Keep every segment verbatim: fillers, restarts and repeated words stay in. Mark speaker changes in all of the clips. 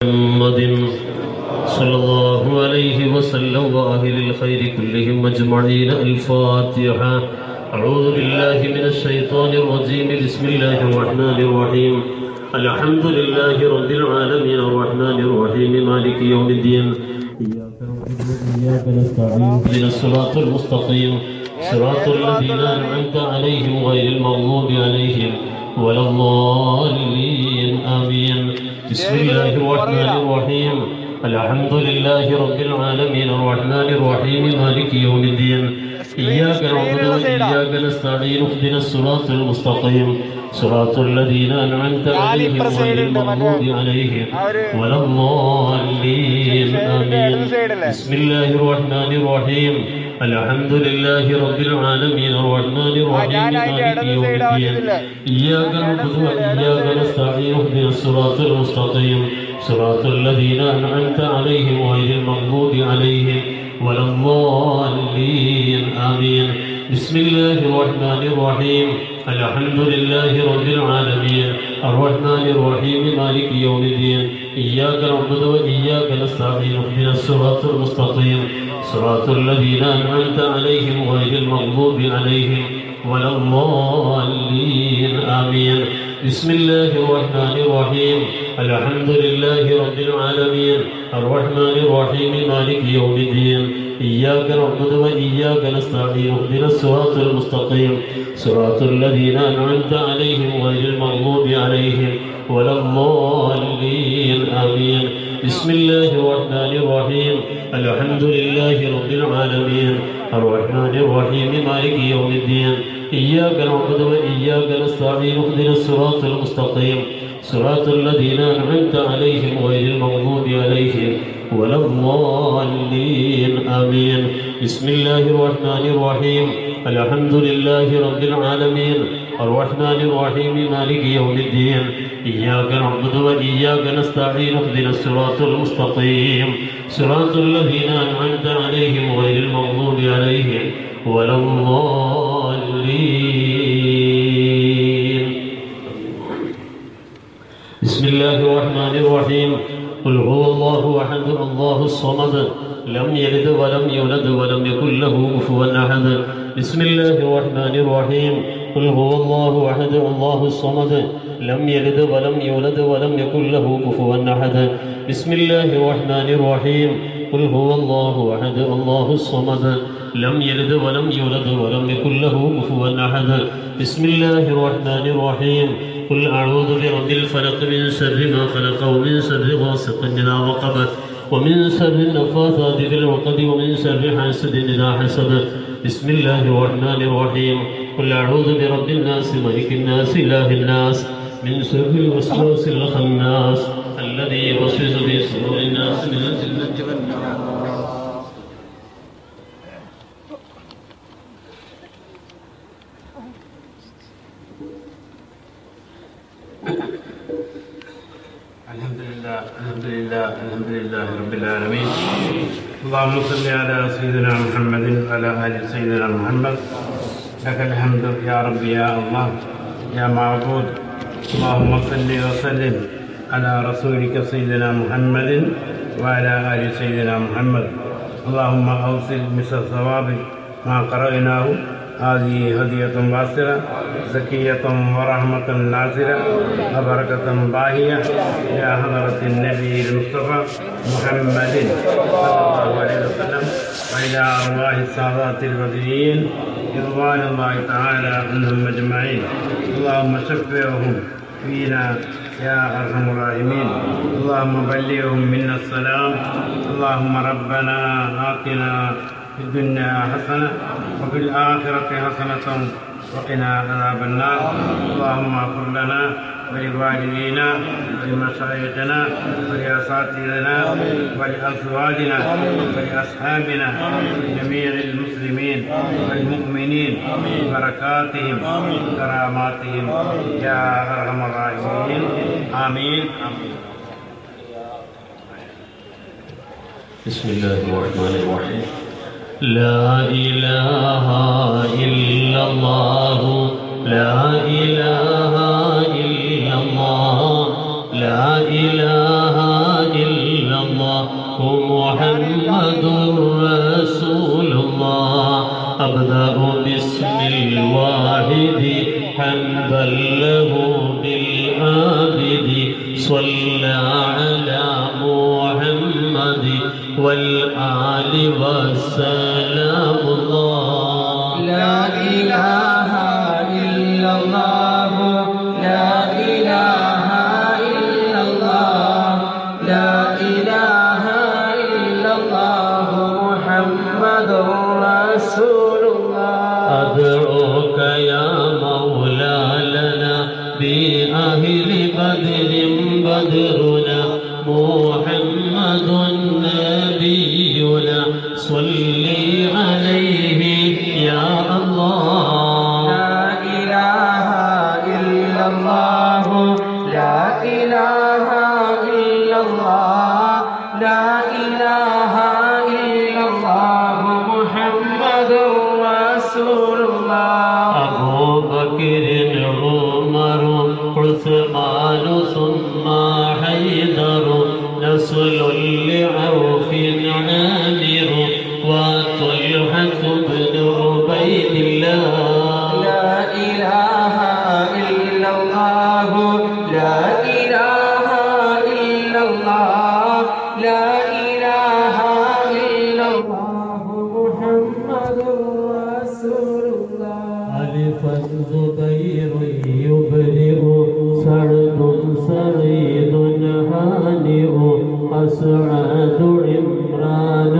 Speaker 1: محمد صلى الله عليه وسلم وأهل الخير كلهم أجمعين. الفاتحة. أعوذ بالله من الشيطان الرجيم. بسم الله الرحمن الرحيم. الحمد لله رب العالمين الرحمن الرحيم مالك يوم الدين. إياك نعبد وإياك نستعين اهدنا الصراط المستقيم صراط الذين أنعمت عليهم غير المغضوب عليهم ولا الضالين آمين. بسم الله الرحمن الرحيم. الحمد لله رب العالمين الرحمن الرحيم مالك يوم الدين. إياك نعبد وإياك نستعين اهدنا الصراط المستقيم صراط الذين أنعمت عليهم غير المغضوب عليهم ولا الضالين آمين. بسم الله الرحمن الرحيم. الحمد لله رب العالمين الرحمن الرحيم مالك يوم الدين. إياك نعبد وإياك نستعين اهدنا الصراط المستقيم صراط الذين أنعمت عليهم غير المغضوب عليهم ولا الضالين آمين. بسم الله الرحمن الرحيم. الحمد لله رب العالمين الرحمن الرحيم مالك يوم الدين. إياك نعبد وإياك نستعين اهدنا الصراط المستقيم صراط الذين أنعمت عليهم غير المغضوب عليهم ولا الضالين آمين. بسم الله الرحمن الرحيم. الحمد لله رب العالمين الرحمن الرحيم مالك يوم الدين. إياك نعبد وإياك نستعين اهدنا الصراط المستقيم صراط الذين أنعمت عليهم غير المغضوب عليهم ولا الضالين آمين. بسم الله الرحمن الرحيم. الحمد لله رب العالمين الرحمن الرحيم مالك يوم الدين. إياك نعبد وإياك نستعين اهدنا الصراط المستقيم صراط الذين أنعمت عليهم غير المغضوب عليهم ولا الضالين آمين. بسم الله الرحمن الرحيم. الحمد لله رب العالمين الرحمن الرحيم مالك يوم الدين. إياك نعبد وإياك نستعين اهدنا الصراط المستقيم صراط الذين أنعمت عليهم غير المغضوب عليهم ولا الضالين. بسم الله الرحمن الرحيم. قل هو الله أحد الله الصمد لم يلد ولم يولد ولم يكن له كفوا أحد. بسم الله الرحمن الرحيم. قل هو الله أحد الله الصمد لم يلد ولم يولد ولم يكن له كفوا أحد. بسم الله الرحمن الرحيم. قل هو الله أحد الله الصمد لم يلد ولم يولد ولم يكن له كفوا أحد. بسم الله الرحمن الرحيم. قل أعوذ برب الفلق من شر ما خلق ومن شر غاسق إذا وقب ومن شر النفاثات في العقد ومن شر حاسد إذا حسد. بسم الله الرحمن الرحيم. قل أعوذ برب الناس ملك الناس إله الناس من شر الوسواس الخناس الذي يوسوس في صدور الناس من الجنة والنار.
Speaker 2: الحمد لله الحمد لله الحمد لله رب العالمين. اللهم صل على سيدنا محمد وعلى آل سيدنا محمد. لك الحمد يا رب يا الله يا معبود. اللهم صل وسلم على رسولك سيدنا محمد وعلى آل سيدنا محمد. اللهم أوصل مثل ثواب ما قرأناه. هذه هدية واصلة زكية ورحمة نازلة وبركة باهية إلى حضرة النبي المصطفى محمد صلى الله عليه وسلم وإلى أرواح السادات البدريين رضوان الله تعالى عنهم أجمعين. اللهم شفعهم فينا يا أرحم الراحمين. اللهم بلغهم منا السلام. اللهم ربنا آتنا في الدنيا حسنة وفي الآخرة حسنة وقنا عذاب النار. اللهم اغفر لنا ولوالدينا ولمشايخنا ولأساتذتنا ولأزواجنا ولأصحابنا ولجميع المسلمين والمؤمنين بركاتهم وكراماتهم يا أرحم الراحمين. آمين.
Speaker 1: بسم الله الرحمن الرحيم. لا إله إلا الله لا إله إلا الله لا إله محمد رسول الله أبدأ باسم الواحد حمدا له بالعابد صلى على محمد والآل والسلام الله
Speaker 3: لا إله إلا الله لا إله إلا الله لا إله إلا الله محمد رسول الله
Speaker 1: أدعوك يا مولى لنا بأهل بدر بدرنا محمد نبينا صل عليه يا الله
Speaker 3: لا إله إلا الله لا إله إلا الله لا إله إلا الله محمد رسول الله
Speaker 1: أبو بكر عمر عثمان ثم حيدر نسل لعوف عامر وطلحة بن عبيد الله
Speaker 3: لا إله إلا الله لا إله إلا الله لا إله إلا الله محمد رسول الله
Speaker 1: ألف الزبير يبرئ سعد سعيد هانئ أسعد عمران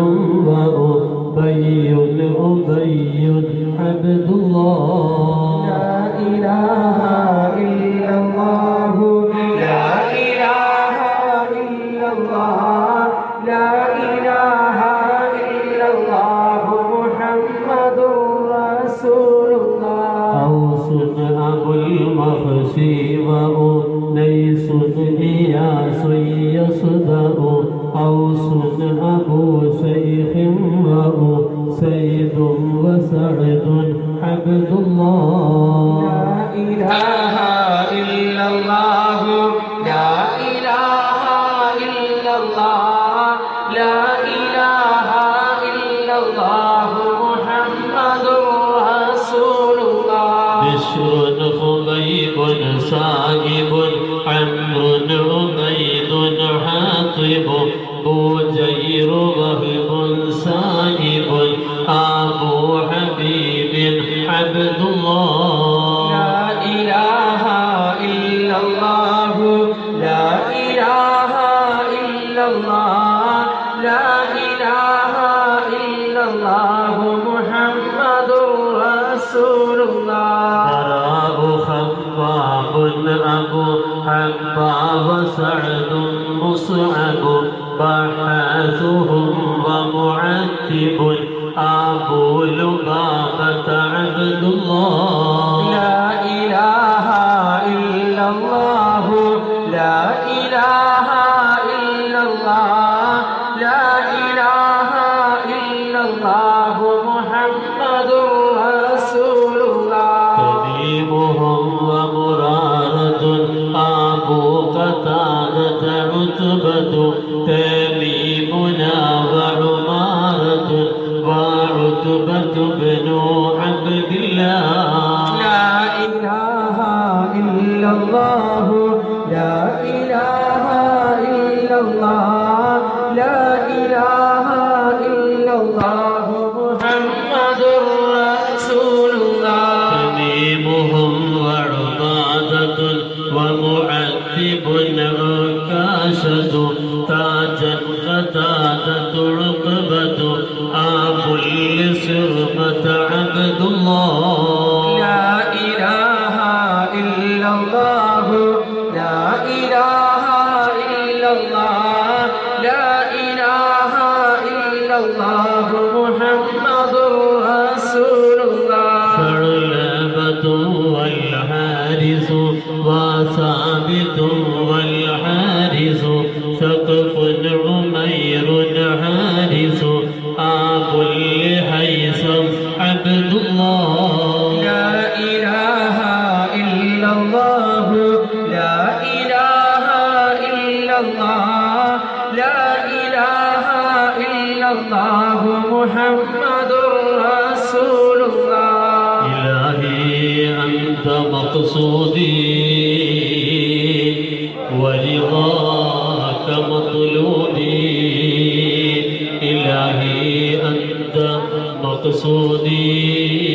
Speaker 1: وأبي أبي عبد الله
Speaker 3: لا إله إلا الله لا إله إلا الله لا إله إلا الله محمد رسول الله
Speaker 1: أوس أبو المخشي وأنيس إياس يصدأ أوس أبو شيخ وأسيد وسعد عبد الله
Speaker 3: لا إله إلا الله لا إله إلا الله لا إله إلا الله محمد رسول الله
Speaker 1: بشر خبيب صاحب عمرو عبيد حاطب بوجير وهب سائب أبو حبيب عبد الله
Speaker 3: لا إله إلا الله لا إله إلا الله لا إله إلا الله محمد رسول الله
Speaker 1: براء خباب أبو حباب سعد مصعب بحاثهم ومعتب أبو لبابة عبد الله
Speaker 3: لا إله إلا الله لا إله إلا الله لا إله إلا الله محمد رسول الله
Speaker 1: تميمهم ومرارة أبو قتادة عتبة تميمنا وعمارة وعتبة بن عبد الله
Speaker 3: لا إله إلا الله لا إله إلا الله لا إله إلا الله محمد رسول الله
Speaker 1: تميمهم وعبادة ومعذب عكاشة تاجا قتادة عقبة أبو السرمة عبد الله
Speaker 3: لا إله إلا الله لا إله إلا الله لا إله إلا الله محمد رسول الله
Speaker 1: ثعلبة والحارث وثابت والحارث ثقف عمير حارث أبو الهيثم عبد الله
Speaker 3: لا إله إلا الله لا إله إلا الله لا إله الله محمد رسول الله
Speaker 1: إلهي أنت مقصودي ورضاك مطلوبي إلهي أنت مقصودي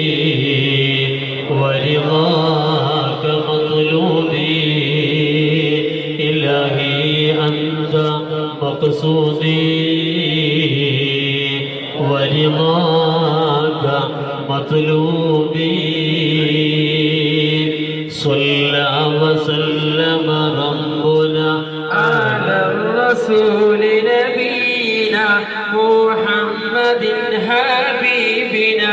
Speaker 1: ورضاك مطلوبي إلهي أنت مقصودي ورضاك مطلوبي صلى وسلم ربنا
Speaker 3: على الرسول نبينا محمد حبيبنا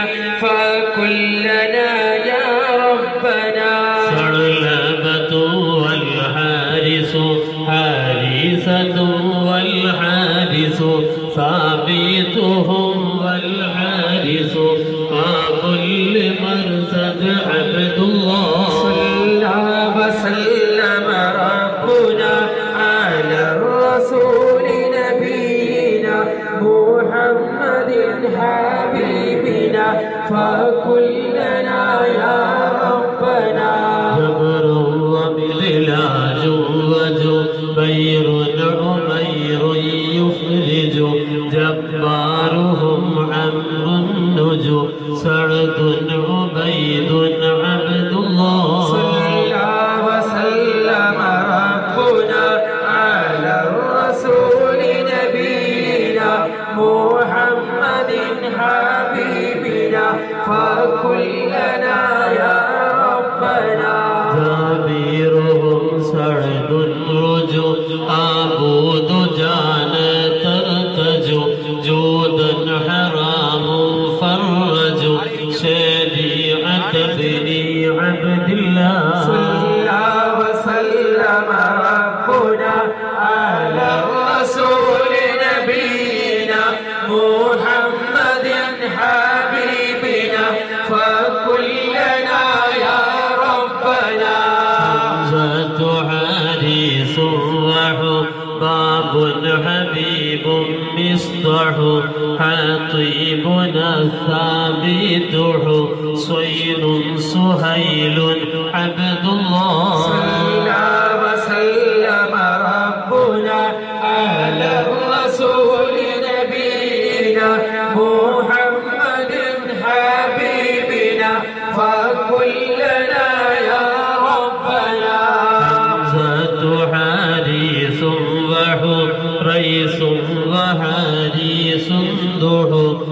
Speaker 3: فكلنا يا ربنا
Speaker 1: ثعلبة والحارس حارسة والحارس ثابتهم والحارس وكل مرصد عبد الله
Speaker 3: صلى وسلم ربنا على الرسول نبينا محمد حبيبنا فكلنا يا ربنا
Speaker 1: جبر ومغلاج وجبير عمير يخرج جبارهم عمرو النجو سعد عبيد عبد الله
Speaker 3: صلى وسلم ربنا على الرسول نبينا محمد حبيبنا فكلنا يا ربنا
Speaker 1: جابرهم سعد رجو عبود جان ترتجو جودا حرام فرج شريعة بني عبد الله
Speaker 3: صلى وسلم ربنا على الرسول نبينا محمد حبيبنا فكلنا يا ربنا
Speaker 1: حمزة حارس وحباب حبيب مصطح حطيبنا الثابت حسين سهيل عبد الله
Speaker 3: صلى وسلم ربنا على الرسول نبينا محمد حبيبنا فكلنا يا ربنا
Speaker 1: حمزة حارس وحريس وحارس دح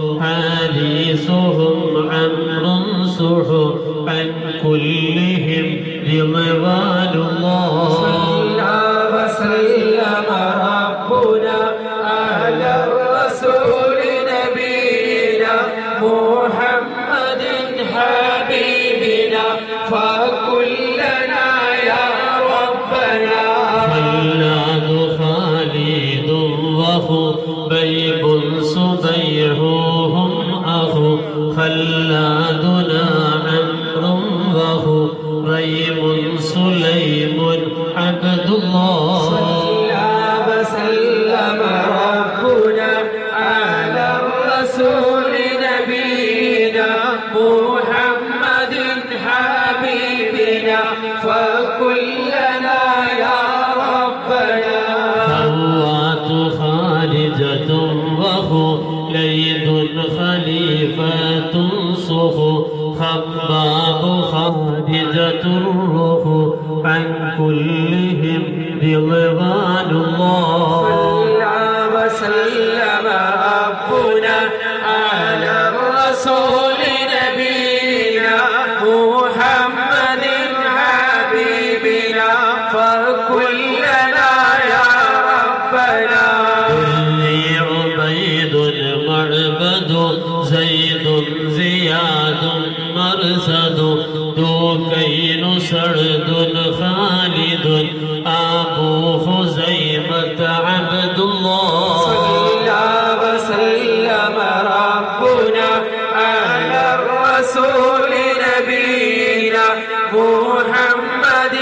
Speaker 1: حارسهم عمرو سح عن كلهم رضوان الله
Speaker 3: صلى وسلم ربنا على الرسول نبينا محمد حبيبنا فكلنا يا ربنا
Speaker 1: خلاد خالد وخبيب صبيحهم أخو خلادنا عمرو وخبيب سليم عبد الله
Speaker 3: صلى وسلم ربنا على الرسول نبينا محمد حبيبنا فكلنا يا ربنا
Speaker 1: خوات خارجة وخليد خليفة صخ خباب خارجة الرخ عن كلهم رضوان الله
Speaker 3: صلى وسلم ربنا على الرسول نبينا محمد حبيبنا فكلنا يا ربنا
Speaker 1: إني عبيد المعبد زيد زياد مرسد دوكين سرد خالد أبو خزيمة عبد الله
Speaker 3: صلى وسلم ربنا على الرسول نبينا محمد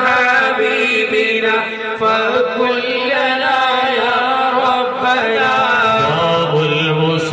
Speaker 3: حبيبنا فكلنا يا ربنا
Speaker 1: باب المسلم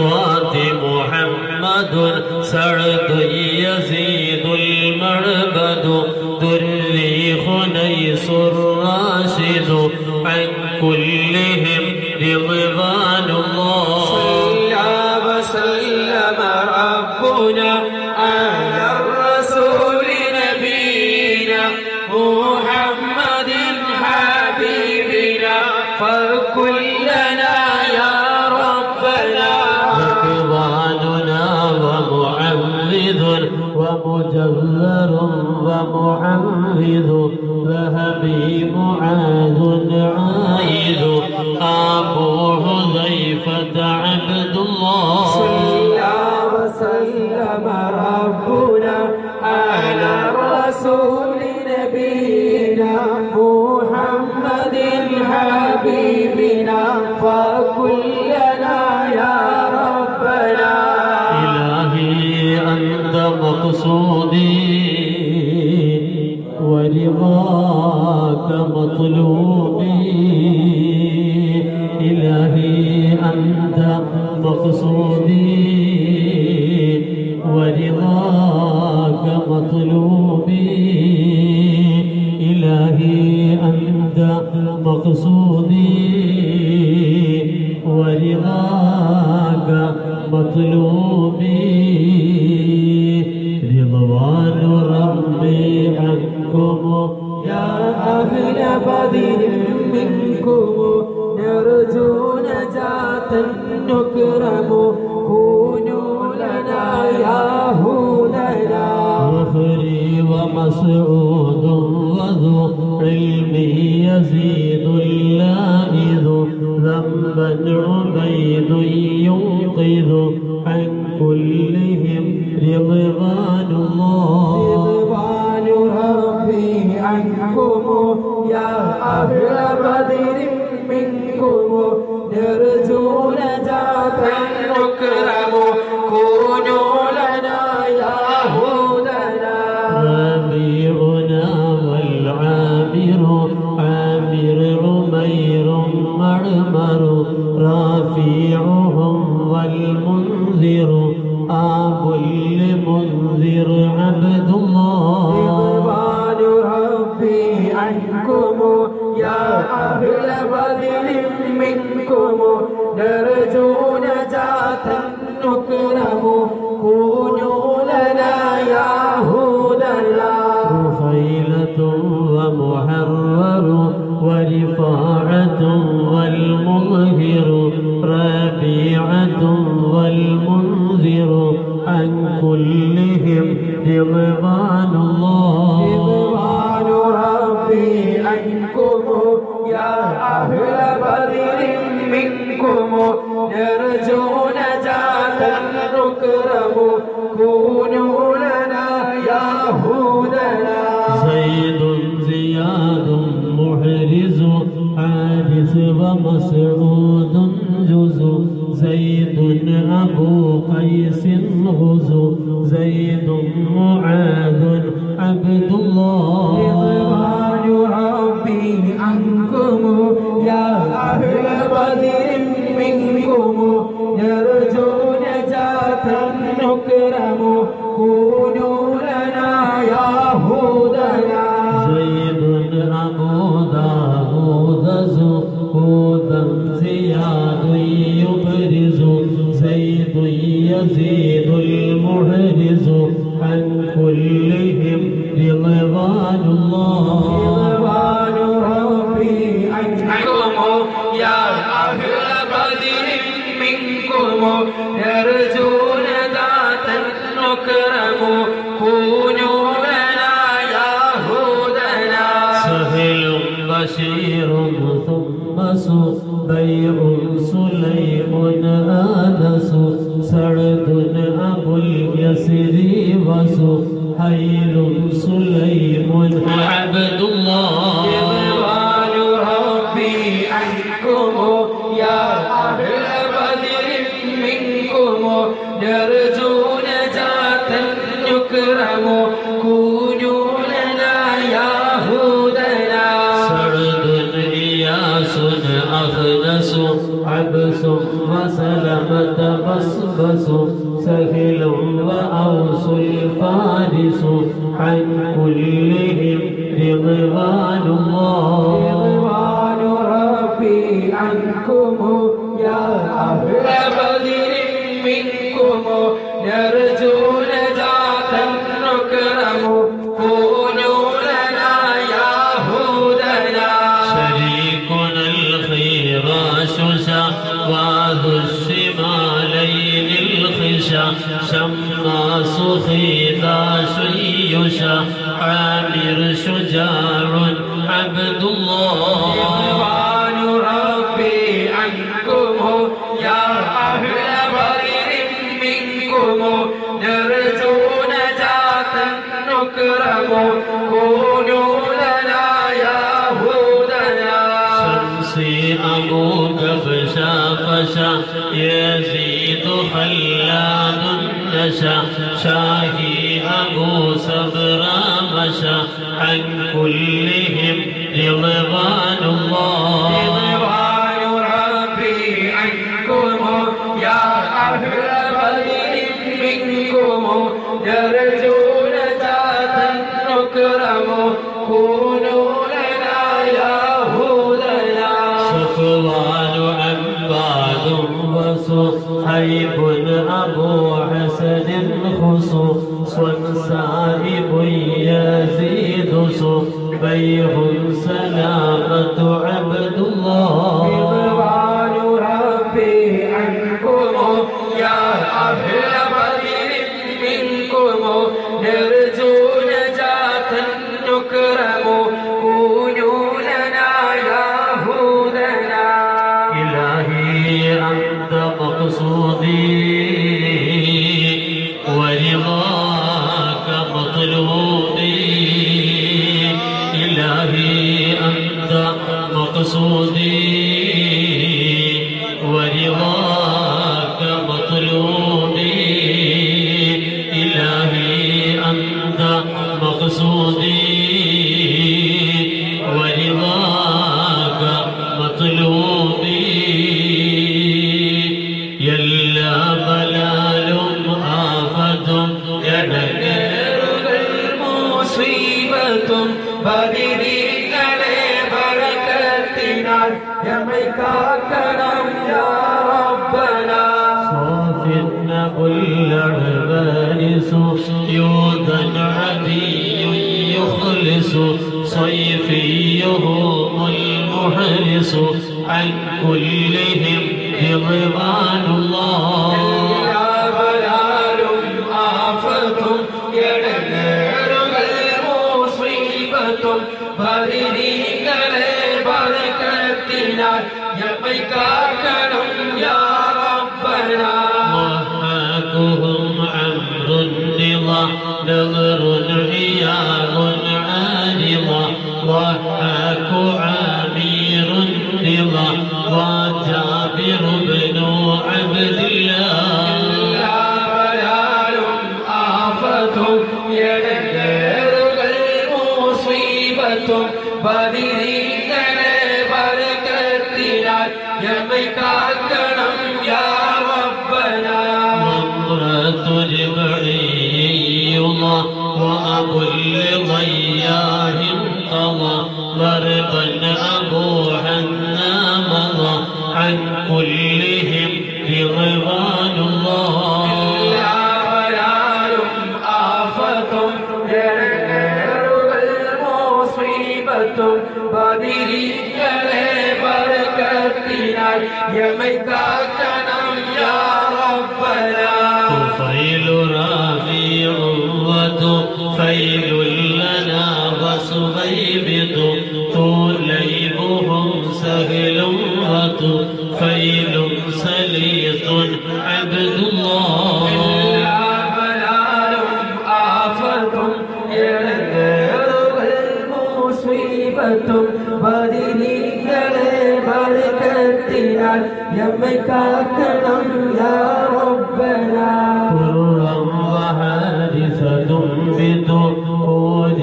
Speaker 1: كلهم رضوان الله.
Speaker 3: صلى وسلم ربنا على الرسول نبينا محمد حبيبنا فكلنا يا ربنا.
Speaker 1: رضواننا ومعمد ومجذر ومعمد ذهبي معاذ عائد أبو حذيفة عبد الله.
Speaker 3: صلى وسلم ربنا على الرسول نبينا محمد حبيبنا فكلنا يا ربنا.
Speaker 1: إلهي أنت مقصودي ورضاك مطلوبي. إلهي أنت مقصودي ورضاك مطلوبي. إلهي أنت مقصودي ورضاك مطلوبي. رضوان ربي عنكم
Speaker 3: يا أهل بدر منكم نرجو نجاة نكرم كونوا لنا يا هدنا.
Speaker 1: وخري ومسعود وذو علم يزيد اللائذ ذنبا عبيد ينقذ عن كلهم رضوان الله.
Speaker 3: رضوان ربي عنكم يا أهل بدر منكم نرجو نجاة نكرم كونوا لنا يا هدنا.
Speaker 1: ربيعنا والعامر عامر عمير مرمر رافيعهم والمنذر أبو المنذر عبد الله.
Speaker 3: رضوان ربي عنكم يا أهل بدر منكم نرجو نجاة نكرم كونوا لنا يا هدنا.
Speaker 1: رخيلة ومحرر ورفاعة والمظهر ربيعة والمنذر عن كلهم رضوان الله.
Speaker 3: رضوان ربي عنكم يا أهل بدر منكم نرجو نجاة نكرم كونوا لنا يا هدنا.
Speaker 1: زيد زياد محرز حارث ومسعود جز زيد أبو قيس غزو زيد معاذ عبد الله.
Speaker 3: رضوان ربي عنكم يا أهل بدر منكم نرجو نجاة نكرم كونوا لنا يا هدنا.
Speaker 1: زيد أبو داود زهودا زياد يبرز زيد يزيد المحرز عن كلهم رضوان الله.
Speaker 3: رضوان ربي عنكم يا أهل بدر منكم نرجو نجاة نكرم كونوا لنا يا هدنا.
Speaker 1: سهل بشير ثم سبيع سليم آنس سعد أبو اليسر وسهيل سليم عبد الله.
Speaker 3: رضوان ربي عنكم يا أهل بدر منكم نرجو نجاة نكرم كونوا لنا يا هدنا.
Speaker 1: سعد إياس أخنس عبس وسلمة بصبس سهل وأوس الفارس عن كلهم رضوان الله.
Speaker 3: رضوان ربي عنكم يا أهل بدر منكم نرجو نجاة نكرم كونوا لنا يا هدنا
Speaker 1: شريكنا الخراش وذو الشمالين الخشا شماس خيداش يشا عامر شجاع عبد الله
Speaker 3: رضوان ربي عنكم يا أهل بدر منكم نرجو نجاة نكرم كونوا لنا يا هدنا
Speaker 1: شمسي أبوك فشا فشا يزيد خلاد نشا شاهي أبو صبرا مشى عن كلهم رضوان الله
Speaker 3: رضوان ربي عنكم يا أهل بدر منكم نرجو نجاة نكرم كونوا لنا يا هدنا
Speaker 1: صفوان عباد وصهيب أبو حسن خصوص سائب يزيد صبيح سلامة عبد الله
Speaker 3: رضوان ربي عنكم يا أهل بدر منكم نرجو نجاة نكرم كونوا لنا يا هدنا
Speaker 1: إلهي أنت مقصودي ورضاك مطلوبي إلهي أنت مقصودي ورضاك مطلوبي إلهي أنت مقصودي ورضاك مطلوبي يلا بلال آفة يدكر
Speaker 3: المصيبة بدريكالي بركتنا يميكاكرم يا ربنا
Speaker 1: صاف كل عبان سيودا عدي يخلص صيفيهم المحرص عن كلهم رضوان الله
Speaker 3: يا بلال آفة يدكر المصيبة بدريكالي بركتنا يميكاكرم يا ربنا
Speaker 1: ضحاكهم عمرو النضا نظر عياض عارضة ضحاك عامر النضا وجابر بن عبد الله
Speaker 3: يا بلال آفة يدكر المصيبة بدريكالي بركتنا يميكاكرم يا ربنا
Speaker 1: نظرة جبعي الله وأبو الضياء انقضى ضربا أبو حنا مضى عن كلهم رضوان الله
Speaker 3: يا بلال آفة يدكر المصيبة بدريكالي بركتنا يميكاكرم يا ربنا
Speaker 1: طفيل رفيع وطفيل لنا وصبيبط طليبهم سهل وطفيل سليط عبد الله
Speaker 3: يا بلال آفة يدكر المصيبة بدريكالي بركتنا يميكاكرم يا ربنا
Speaker 1: قرا وحادثة بطول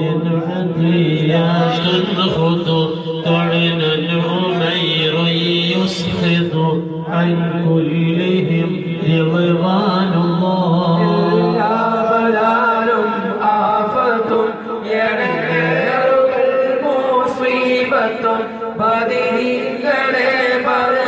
Speaker 1: عطيات خطو طعنا عمير يسخط عن كلهم رضوان الله
Speaker 3: يا بلال آفة يدكر المصيبة بدريكالي بركتنا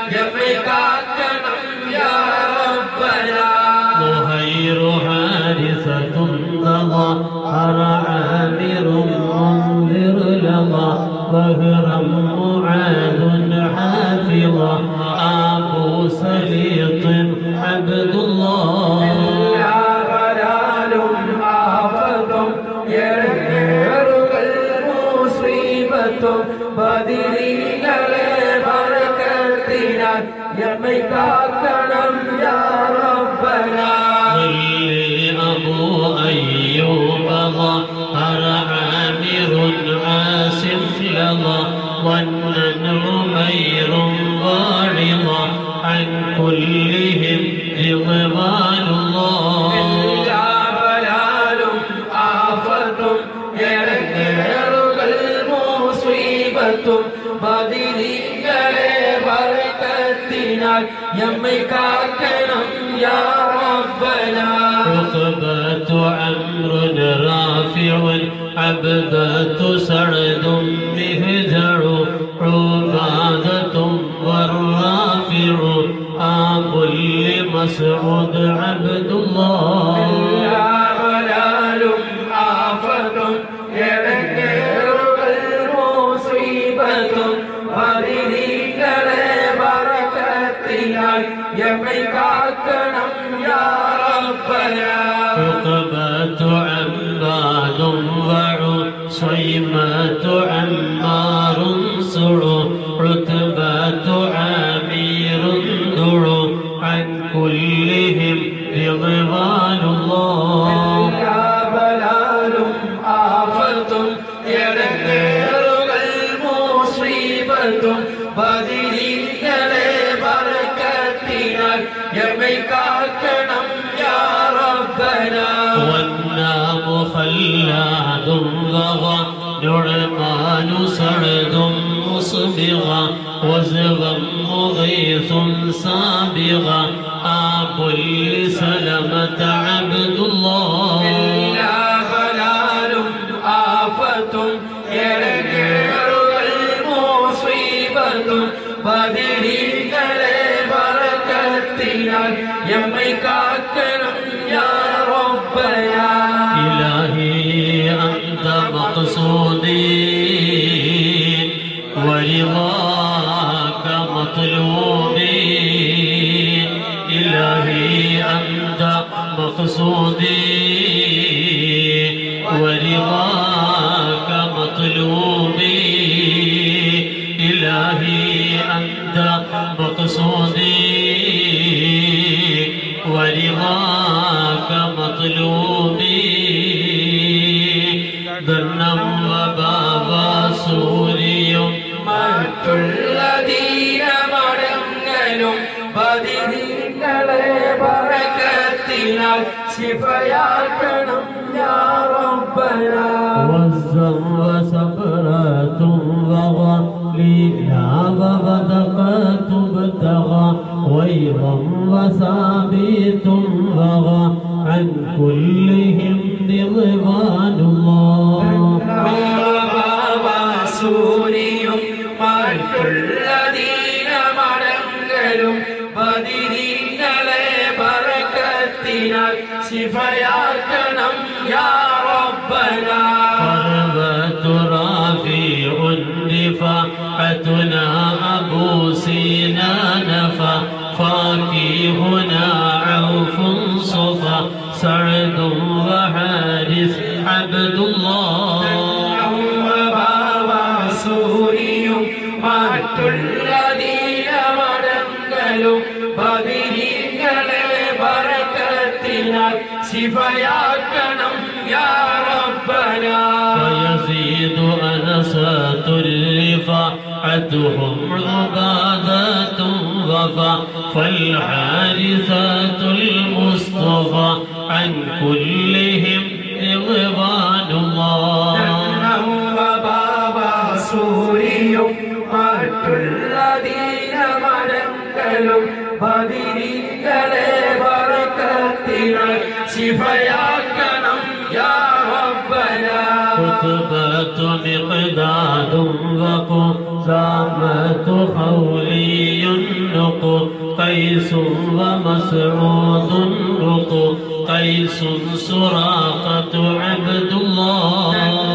Speaker 3: യമ്മക്കാക്കണം യാ റബ്ബന
Speaker 1: مهير حارثة ضغى عامر منذر لظى ظهرا معاذ حافظا أبو سليط عبد الله
Speaker 3: ബദരീകളെ ബർക്കത്തിനാൽ യമ്മക്കാക്കണം യാ റബ്ബന
Speaker 1: أبو أيوب ظهر عامر عاصم لظى ظنا عمير واعظا عن كلهم رضوان الله
Speaker 3: ബദരീകളെ ബർക്കത്തിനാൽ യമ്മക്കാക്കണം യാ റബ്ബന
Speaker 1: عقبة عمرو رافع عبدة سعد مهجر عبادة والرافع أبو لمسعود عبد الله
Speaker 3: യമ്മക്കാക്കണം യാ റബ്ബന
Speaker 1: عقبة عباد وعصيمة عمار سعو عتبة عامر دعو عن كلهم رضوان الله
Speaker 3: بلال آفة يرقر المصيبة ബദരീകളെ ബർക്കത്തിനാൽ യമ്മക്കാക്കണം യാ റബ്ബന
Speaker 1: والنام خلاد ضغى نعمان سعد مصبغا وزغا مغيث سابغا أبو لسلمة عبد الله
Speaker 3: بلال آفة يرقر المصيبة ബദരീകളെ ബർക്കത്തിനാൽ യമ്മക്കാക്കണം യാ റബ്ബന
Speaker 1: إلهي أنت مقصودي ورضاك مطلوبي إلهي أنت مقصودي ورضاك مطلوبي إلهي أنت مقصودي ورضاك مطلوبي ذنب وبابا سوري
Speaker 3: മറ്റുള്ള ദീനമടങ്ങലും ബദരീകളെ ബർക്കത്തിനാൽ ശിഫയാക്കണം യാ റബ്ബന
Speaker 1: وزا وسبرة وغليلا وغدقة ابتغى ويضا وثابت وغى عن كلهم رضوان الله
Speaker 3: സൂരിയും മറ്റുള്ള ദീനമടങ്ങലും ബദരീകളെ ബർക്കത്തിനാൽ ശിഫയാക്കണം യാ റബ്ബന
Speaker 1: فربة رافع رفاعتنا أبو سينان فاكهنا عوف صفا سعد وحارث عبد الله
Speaker 3: സൂരിയും മറ്റുള്ള ദീനമടങ്ങലും ബദരീകളെ ബർക്കത്തിനാൽ ശിഫയാക്കണം യാ റബ്ബന
Speaker 1: فيزيد أنسات رفاعتهم عبادة وفا فالحارثات المصطفى عن كلهم رضوان الله
Speaker 3: സൂരിയും മറ്റുള്ള ദീനമടങ്ങലും ബദരീകളെ ബർക്കത്തിനാൽ ശിഫയാക്കണം യാ റബ്ബന
Speaker 1: خطبة مقداد وقسامة خولي رق قيس ومسعود رق قيس سراقة عبد الله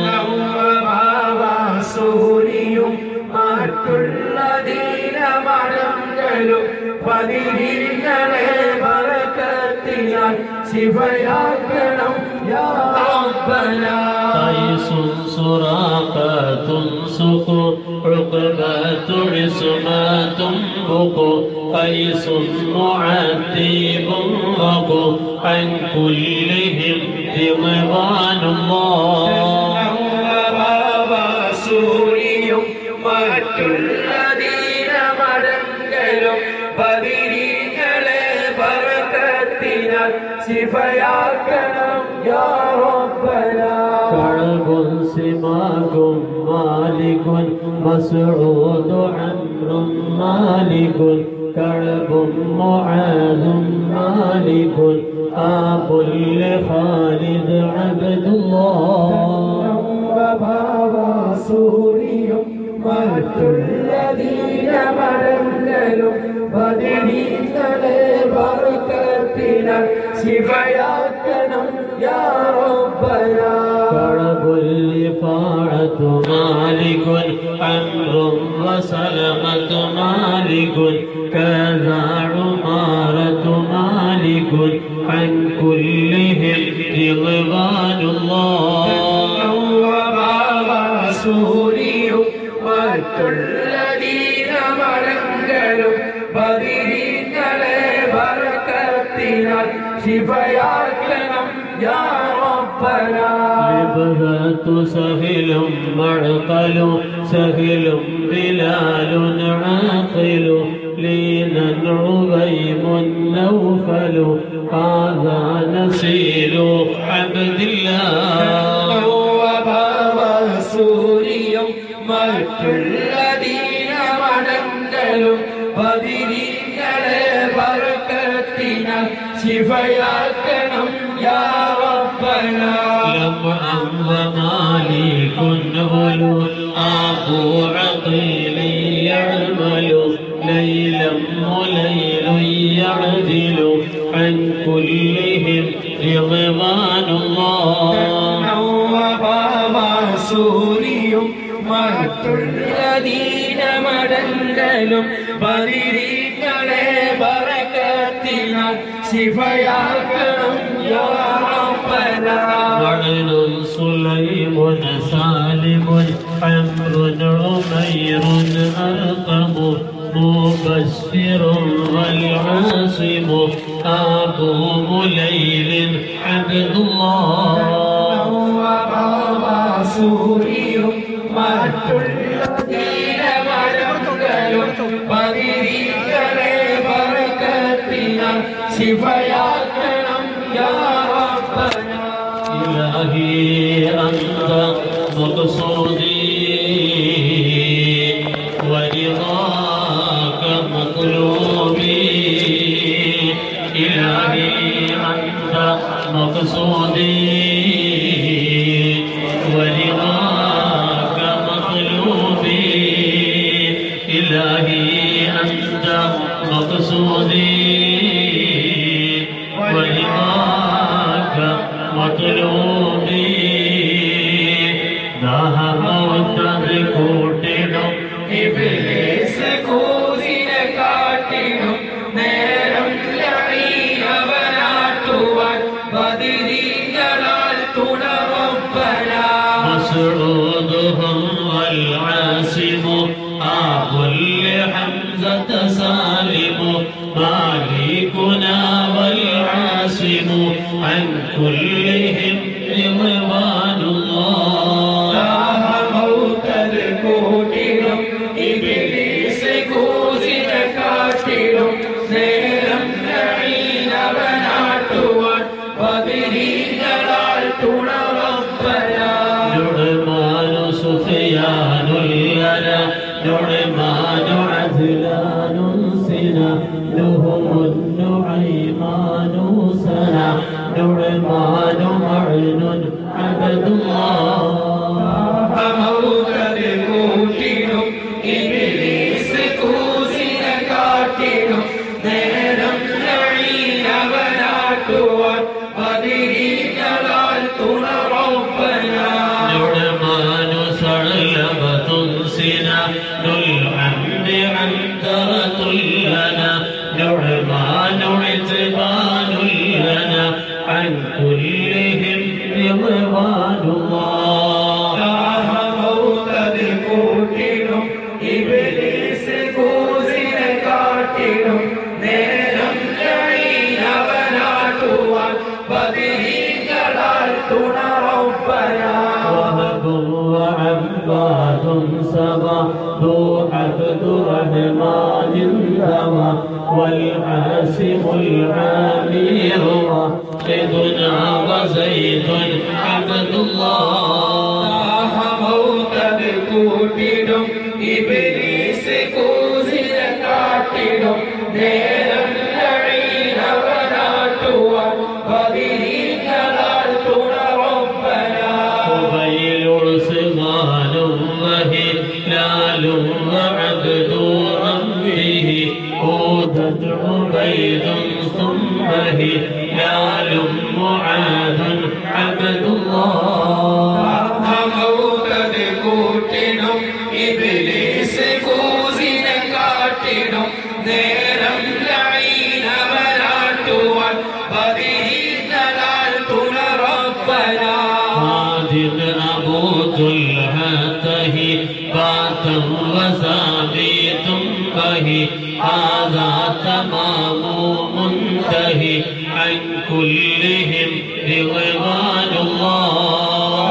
Speaker 3: സൂരിയും മറ്റുള്ളതീന മഴങ്ങളും പതിരിങ്ങളെ ബറക്കത്തിനാൽ ശിവയാക്കണം യാ റബ്ബനാ
Speaker 1: قيس سراقة سق عقبة عصمة بق قيس معتيب رق عن كلهم رضوان الله
Speaker 3: സൂരിയും മറ്റുള്ളതീന മഴങ്ങളും പതിരിങ്ങളെ ബറക്കത്തിനാൽ ശിഫയാക്കണം യാ റബ്ബനാ
Speaker 1: كعب سماك مالك مسعود عمرو مالك كعب معاذ مالك آب لخالد عبد الله
Speaker 3: സൂരിയും മറ്റുള്ളതീന മഴങ്ങളും പതിരിങ്ങളെ ബറക്കത്തിനാൽ ശിഫയാക്കണം യാ റബ്ബനാ
Speaker 1: كعب الرفاعة مالك عمرو وسلمة مالك كذا عمارة مالك عن كلهم رضوان الله
Speaker 3: സൂരിയും മറ്റുള്ളതീന മഴങ്ങളും പതിരിങ്ങളെ ബറക്കത്തിനാൽ ശിഫയാക്കണം യാ റബ്ബനാ
Speaker 1: لبغة سهل معقل سهل بلال عاقل لينا عظيم نوفل هذا نسيل عبد الله
Speaker 3: സൂരിയും മറ്റുള്ളതീന മഴങ്ങളും പതിരിങ്ങളെ ബറക്കത്തിനാൽ ശിഫയാക്കണം യാ റബ്ബനാ
Speaker 1: لمعا ومالك غلو أبو عقيل يعمل ليلا وليل يعدل عن كلهم رضوان الله
Speaker 3: സൂരിയും മറ്റുള്ളതീന മഴങ്ങളും പതിരിങ്ങളെ ബറക്കത്തിനാൽ ശിഫയാക്കണം യാ റബ്ബനാ
Speaker 1: وعن سليم سالم عمرو عمير أرقم مبشر والعاصم أبو مليل عبد الله
Speaker 3: സൂരിയും മറ്റുള്ളതീന മഴകളും പതിരിങ്ങളെ ബറക്കത്തിനാൽ ശിഫയാക്കണം യാ റബ്ബനാ
Speaker 1: إلهي أنت مقصودي ورضاك مطلوبي إلهي أنت مقصودي ورضاك مطلوبي إلهي أنت مقصودي ورضاك مطلوبي ദാഹമൗത്തത് കൂട്ടിടും
Speaker 3: ഇബ്ലീസ് കൂസിനെ കാട്ടിടും നേരം ലഈനവനാട്ടുവാൻ ബദിരീങ്ങളാൽ തുണ റബ്ബനാ
Speaker 1: مسعودهم والعاصم آب لحمزة سالم مالكنا والعاصم عن كلهم رضوان الله
Speaker 3: ദാഹമൗത്തത് കൂട്ടിടും ഇബ്ലീസ് കൂസിനെ കാട്ടിടും നേരം ലഈനവനാട്ടുവാൻ ബദിരീങ്ങളാൽ തുണ റബ്ബനാ
Speaker 1: نعمان سفيان لنا نعمان عدلان سنا لهم النعيمان سنا نعمان معن عبد الله
Speaker 3: ദാഹമൗത്തത് കൂട്ടിടും ഇബ്ലീസ് കൂസിനെ കാട്ടിടും
Speaker 1: لنا نعمان عتبان لنا عن كلهم رضوان الله
Speaker 3: കൂട്ടിടും ഇബ്ലീസ് കൂസിനെ കാട്ടിടും നേരം അവനാട്ടുവാൻ ബദരീകളാൽ തുണ റബ്ബനാ
Speaker 1: وهب وعباد سبا ذو عبد الرحمن الهوى والعاصم العامر وحدنا وزيد عبد الله
Speaker 3: കൂട്ടിടും ഇബ്ലീസ് കൂസിനെ കാട്ടിടും നേരം അവനാട്ടുവാൻ ബദരീകളാൽ തുണ റബ്ബനാ
Speaker 1: قبيل عثمان وهلال وعبد ربه أودت عبيد ثم هلال معاذ عبد الله
Speaker 3: കൂട്ടിടും ഇബ്ലീസ് കൂസിനെ കാട്ടിടും നേരം അവനാട്ടുവാൻ ബദരീകളാൽ തുണ റബ്ബനാ
Speaker 1: عادل أبو طلحته باتا وثابت به هذا تمام منتهي عن كلهم رضوان الله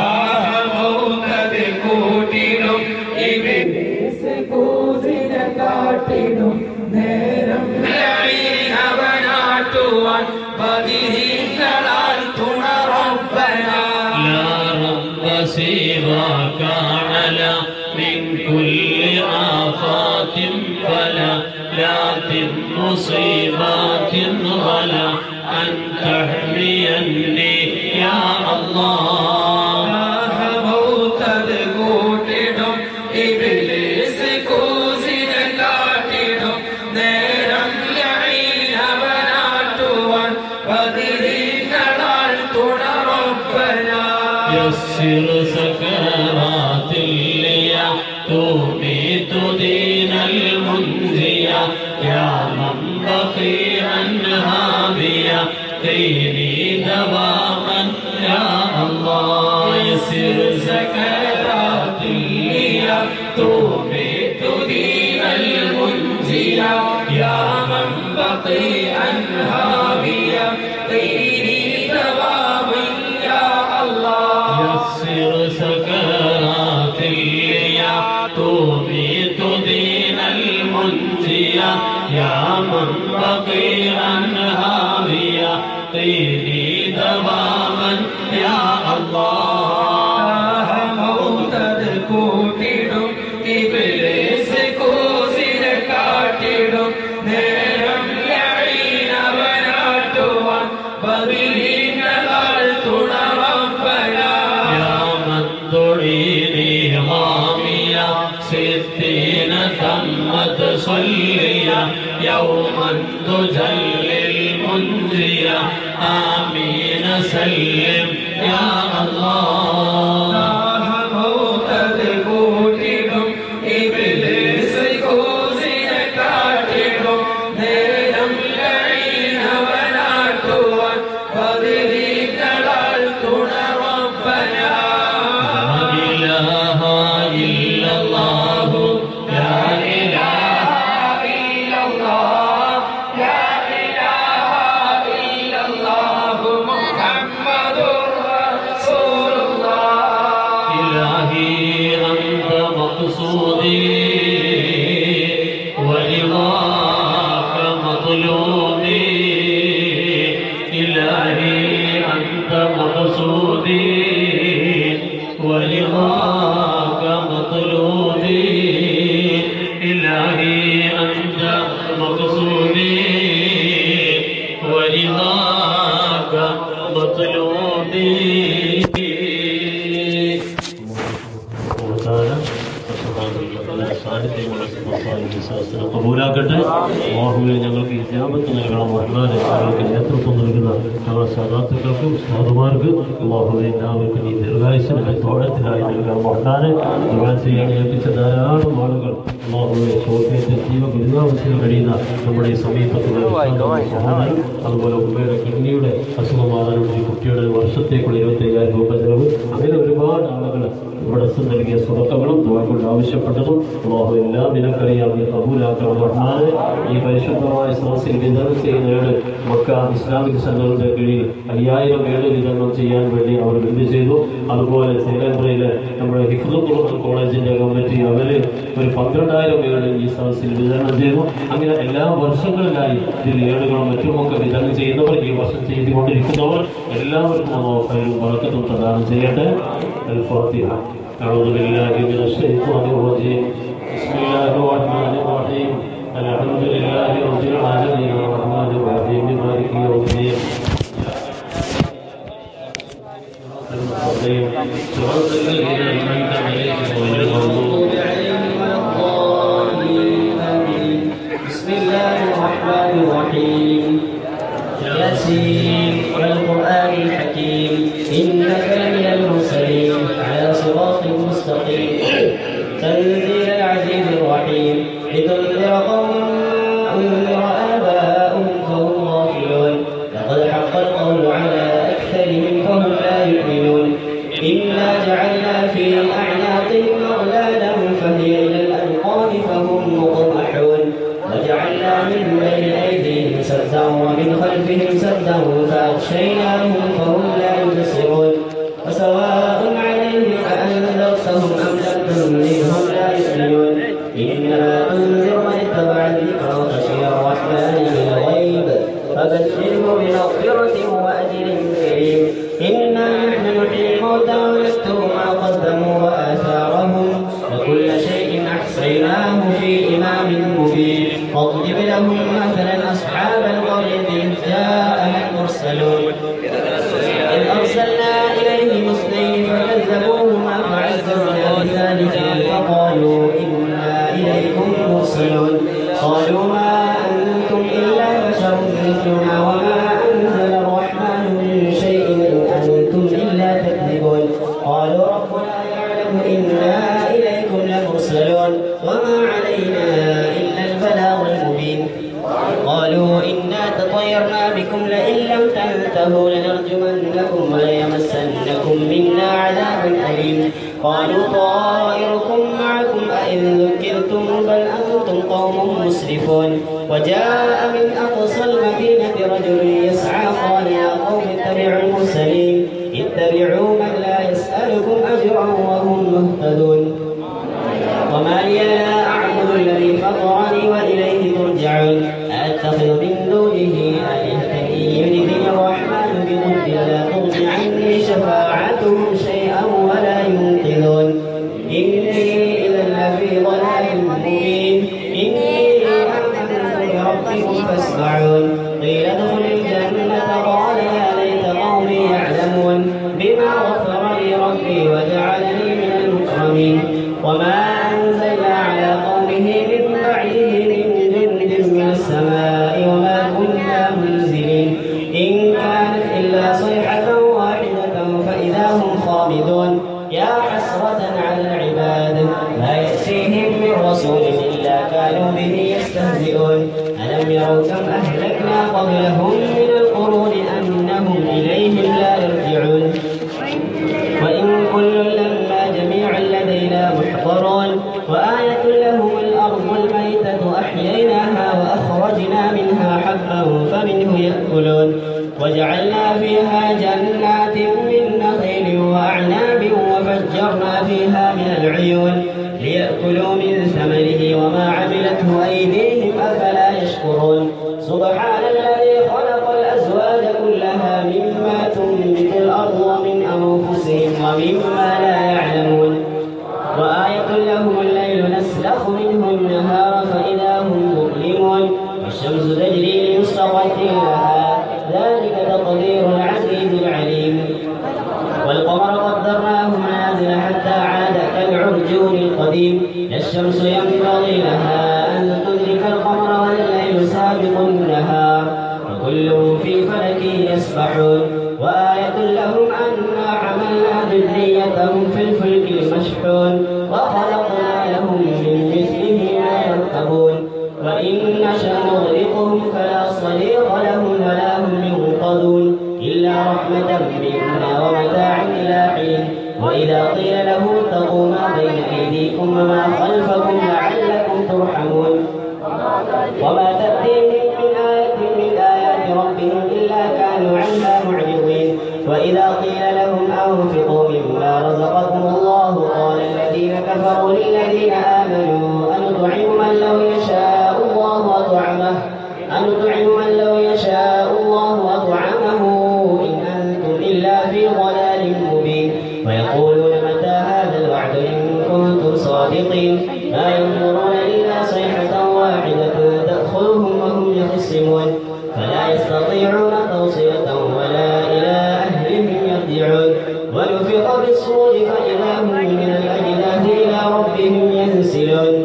Speaker 3: കൂട്ടിടും ഇബ്ലീസ് കൂസിനെ കാട്ടിടും നേരം അവനാട്ടുവാൻ ബദരീകളാൽ തുണ റബ്ബനാ
Speaker 1: لا رب سواك على من كل آفات فلا لا مصيبات ولا أن تحميني يا الله
Speaker 3: കൂട്ടിടും ഇബ്ലീസ് കൂസിനെ കാട്ടിടും നേരം അവനാട്ടുവാൻ ബദരീകളാൽ തുണ റബ്ബനാ
Speaker 1: يسر سكرات الليا تميت دين المنزيا يا من بقي عنها بيا ديني دواما يا الله يسر
Speaker 3: سكرات الليا تميت دين المنزيا يا من بقي عنها بيا ديني دواما يا الله
Speaker 1: يسر سكرات الليا تميت دين المنزيا يا من بقي عنها بيا ديني دواما يا الله
Speaker 3: കൂട്ടിടും ഇബ്ലീസ് കൂസിനെ കാട്ടിടും നേരം അവനാട്ടുവാൻ ബദരീകളാൽ തുണ റബ്ബനാ
Speaker 1: يا من دعيني غاميا ستين ثمة صليا يوما تجلي المنزيا آمين سلم يا الله
Speaker 3: കൂട്ടിടും ഇബ്ലീസ് കൂസിനെ കാട്ടിടും നേരം അവനാട്ടുവാൻ ബദരീകളാൽ തുണ റബ്ബനാ
Speaker 1: لا إله إلا الله لا إله
Speaker 3: إلا الله لا إله إلا الله محمد رسول الله
Speaker 1: إلهي أنت مقصودي ورضاك مطلوبي إلهي أنت مقصودي ورضاك مطلوبي إلهي أنت مقصودي ورضاك مطلوبي وتعالى سبحان الله സദസ്സിനെ കബൂലാക്കട്ടെ. അല്ലാഹുവേ ഞങ്ങൾക്ക് ഇജാബത്ത് നൽകണം. റഹ്മാനെ ഞങ്ങൾക്ക് നേതൃത്വം നൽകുന്ന ഞങ്ങളുടെ സദാത്തുക്കൾക്കും സാധുമാർക്കും അല്ലാഹുവേ എല്ലാവർക്കും ഈ ദീർഘായുസ്സിനെ തോഴത്തിലായി നൽകണം. റഹ്മാനെ ദുആ ചെയ്യാൻ ഏൽപ്പിച്ച ധാരാളം ആളുകൾ അല്ലാഹുവേ ശോഭയത്തെ ജീവ ഗുരുതാവസ്ഥയിൽ കഴിയുന്ന നമ്മുടെ ഈ സമീപത്തുള്ള സഹോദരൻ, അതുപോലെ ഉമ്മയുടെ കിഡ്നിയുടെ അസുഖം മാറാനുള്ള ഈ കുട്ടിയുടെ വർഷത്തേക്കുള്ള ഇരുപത്തി അയ്യായിരം രൂപ ചെലവ്, അങ്ങനെ ഒരുപാട് ആളുകൾ ഇവിടെ നൽകിയ സുഹൃത്തുക്കളും കൊണ്ട് ആവശ്യപ്പെട്ടതും അല്ലാഹു എല്ലാം നിനക്കറിയാം, നീ കബൂലാക്കണം. റഹ്മാനെ ഈ പരിശുദ്ധമായ സദസ്സിൽ വിതരണം ചെയ്യുന്ന മക്ക ഇസ്ലാമിക് സെന്ററിന്റെ കീഴിൽ അയ്യായിരം ഏഴ് വിതരണം ചെയ്യാൻ വേണ്ടി അവർ ബില്ല് ചെയ്തു. അതുപോലെ ചേലമ്പ്രയിലെ നമ്മുടെ ഹിഫ്ദുൽ ഖുർആൻ കോളേജിന്റെ കമ്മിറ്റി അവര് ഒരു പന്ത്രണ്ടായിരം ഏഴ് ഈ സദസ്സിൽ വിതരണം ചെയ്തു. അങ്ങനെ എല്ലാ വർഷങ്ങളിലായി ഇതിൽ ഏടുകളും മറ്റുമൊക്കെ വിതരണം ചെയ്യുന്നവർ, ഈ വർഷം ചെയ്തുകൊണ്ടിരിക്കുന്നവർ എല്ലാവർക്കും അല്ലാഹു ബറക്കത്തും പ്രദാനം ചെയ്യട്ടെ. الفاتحة. أعوذ بالله من الشيطان الرجيم. بسم الله الرحمن الرحيم. الحمد لله رب العالمين الرحمن الرحيم مالك يوم الدين. صراط الذين أنعمت عليهم غير المغضوب عليهم ولا الضالين.
Speaker 4: بسم الله الرحمن الرحيم. ياسين والقرآن الحكيم إنك لمن المرسلين على صراط مستقيم تنزيل العزيز الرحيم لتنذر قوما أنذر آباءهم فهم غافلون لقد حق القول على أكثرهم فهم لا يؤمنون إنا جعلنا في أعناقهم أغلالا فهي إلى الأذقان فهم مقمحون وجعلنا من بين أيديهم سدا ومن خلفهم سدا فأغشيناهم فهم لا يبصرون وسواء عليهم أأنذرتهم أم لم تنذرهم لا يؤمنون إنما تنذر من اتبع الذكر وخشي الرحمن بالغيب فبشره بمغفرة وأجر كريم. إنا نحن نحيي الموتى ونكتب ما قدموا وآثارهم وكل شيء أحصيناه في إمام مبين. واضرب لهم مثلا أصحاب القرية إذ جاءها المرسلون إذ أرسلنا إليهم اثنين فكذبوهما فعززنا بثالث فقالوا إنا إليكم مرسلون قالوا ما أنتم إلا بشر مثلنا وما أنزل الرحمن من شيء إن أنتم إلا تكذبون. قالوا ربنا يعلم إنا إليكم لمرسلون وما علينا إلا البلاغ المبين. قالوا إنا تطيرنا بكم لئن لم تنتهوا لنرجمنكم وليمسنكم منا عذاب أليم. قالوا طائركم معكم أئن ذكرتم بل أنتم قوم مسرفون. وجاء من أقصى المدينة رجل يسعى قال يا قوم اتبعوا المرسلين اتبعوا من لا يسألكم أجرا وهم مهتدون. وما لي لا أعبد الذي فطرني وإليه ترجعون. أتخذ من دونه آلهة إن يردني الرحمن بضر لا تغن عني شفاعتهم شيئا ولا ينقذون. إني إذا لفي ضلال مبين. إني آمنت بربكم فاسمعون. قيل ادخل الجنة قال يا ليت قومي يعلمون بما غفر لي ربي وجعلني من المكرمين. وما أنزلنا على قومه من بعده من جند من السماء وما كنا منزلين. إن كانت إلا صيحة واحدة فإذا هم خامدون. يا حسرة على العباد ما يأتيهم من رسول إلا كانوا به يستهزئون. ألم يروا كم أهلكنا قبلهم من القرون أنهم إليهم لا يرجعون. وإن كل لما جميع لدينا محضرون. وآية لهم الأرض الميتة أحييناها وأخرجنا منها حبا فمنه يأكلون. وجعلنا فيها جنات من نخيل وأعناب وفجرنا فيها من العيون ليأكلوا من ثمره وما عملته أيديهم أفلا يشكرون. سبحان الذي خلق الأزواج كلها مما تنبت الأرض ومن أنفسهم ومما لا يعلمون. وآية لهم الليل نسلخ منه النهار فإذا هم مظلمون. والشمس تجري لمستقر لها ذلك تقدير العزيز العليم. والقمر قدرناه منازل حتى عاد كالعرجون القديم. لا الشمس ينبغي لها أن سابق النهار وكلهم في فلك يسبحون وآية لهم أنا حملنا ذريتهم في الفلك المشحون وخلقنا لهم من مثله ما يركبون وإن نشأ نغرقهم فلا صريخ لهم ولا هم ينقذون إلا رحمة منا ومتاعا إلى حين وإذا قيل له اتقوا ما بين أيديكم وما خلفكم لعلكم ترحمون وما تأتيهم من آية من آيات ربهم إلا كانوا عنها معرضين وإذا قيل لهم أنفقوا مما رزقكم الله قال الذين كفروا للذين آمنوا أنطعم من لو يشاء الله أطعمه أنطعم من لو يشاء الله أطعمه إن أنتم إلا في ضلال مبين ويقولون متى هذا الوعد إن كنتم صادقين ما ينظرون إلا صيحة واحدة تأخذهم وهم يخصمون فلا يستطيعون توصية ولا إلى أهلهم يرجعون ونفخ في الصور فإذا هم من الأجداث إلى ربهم ينسلون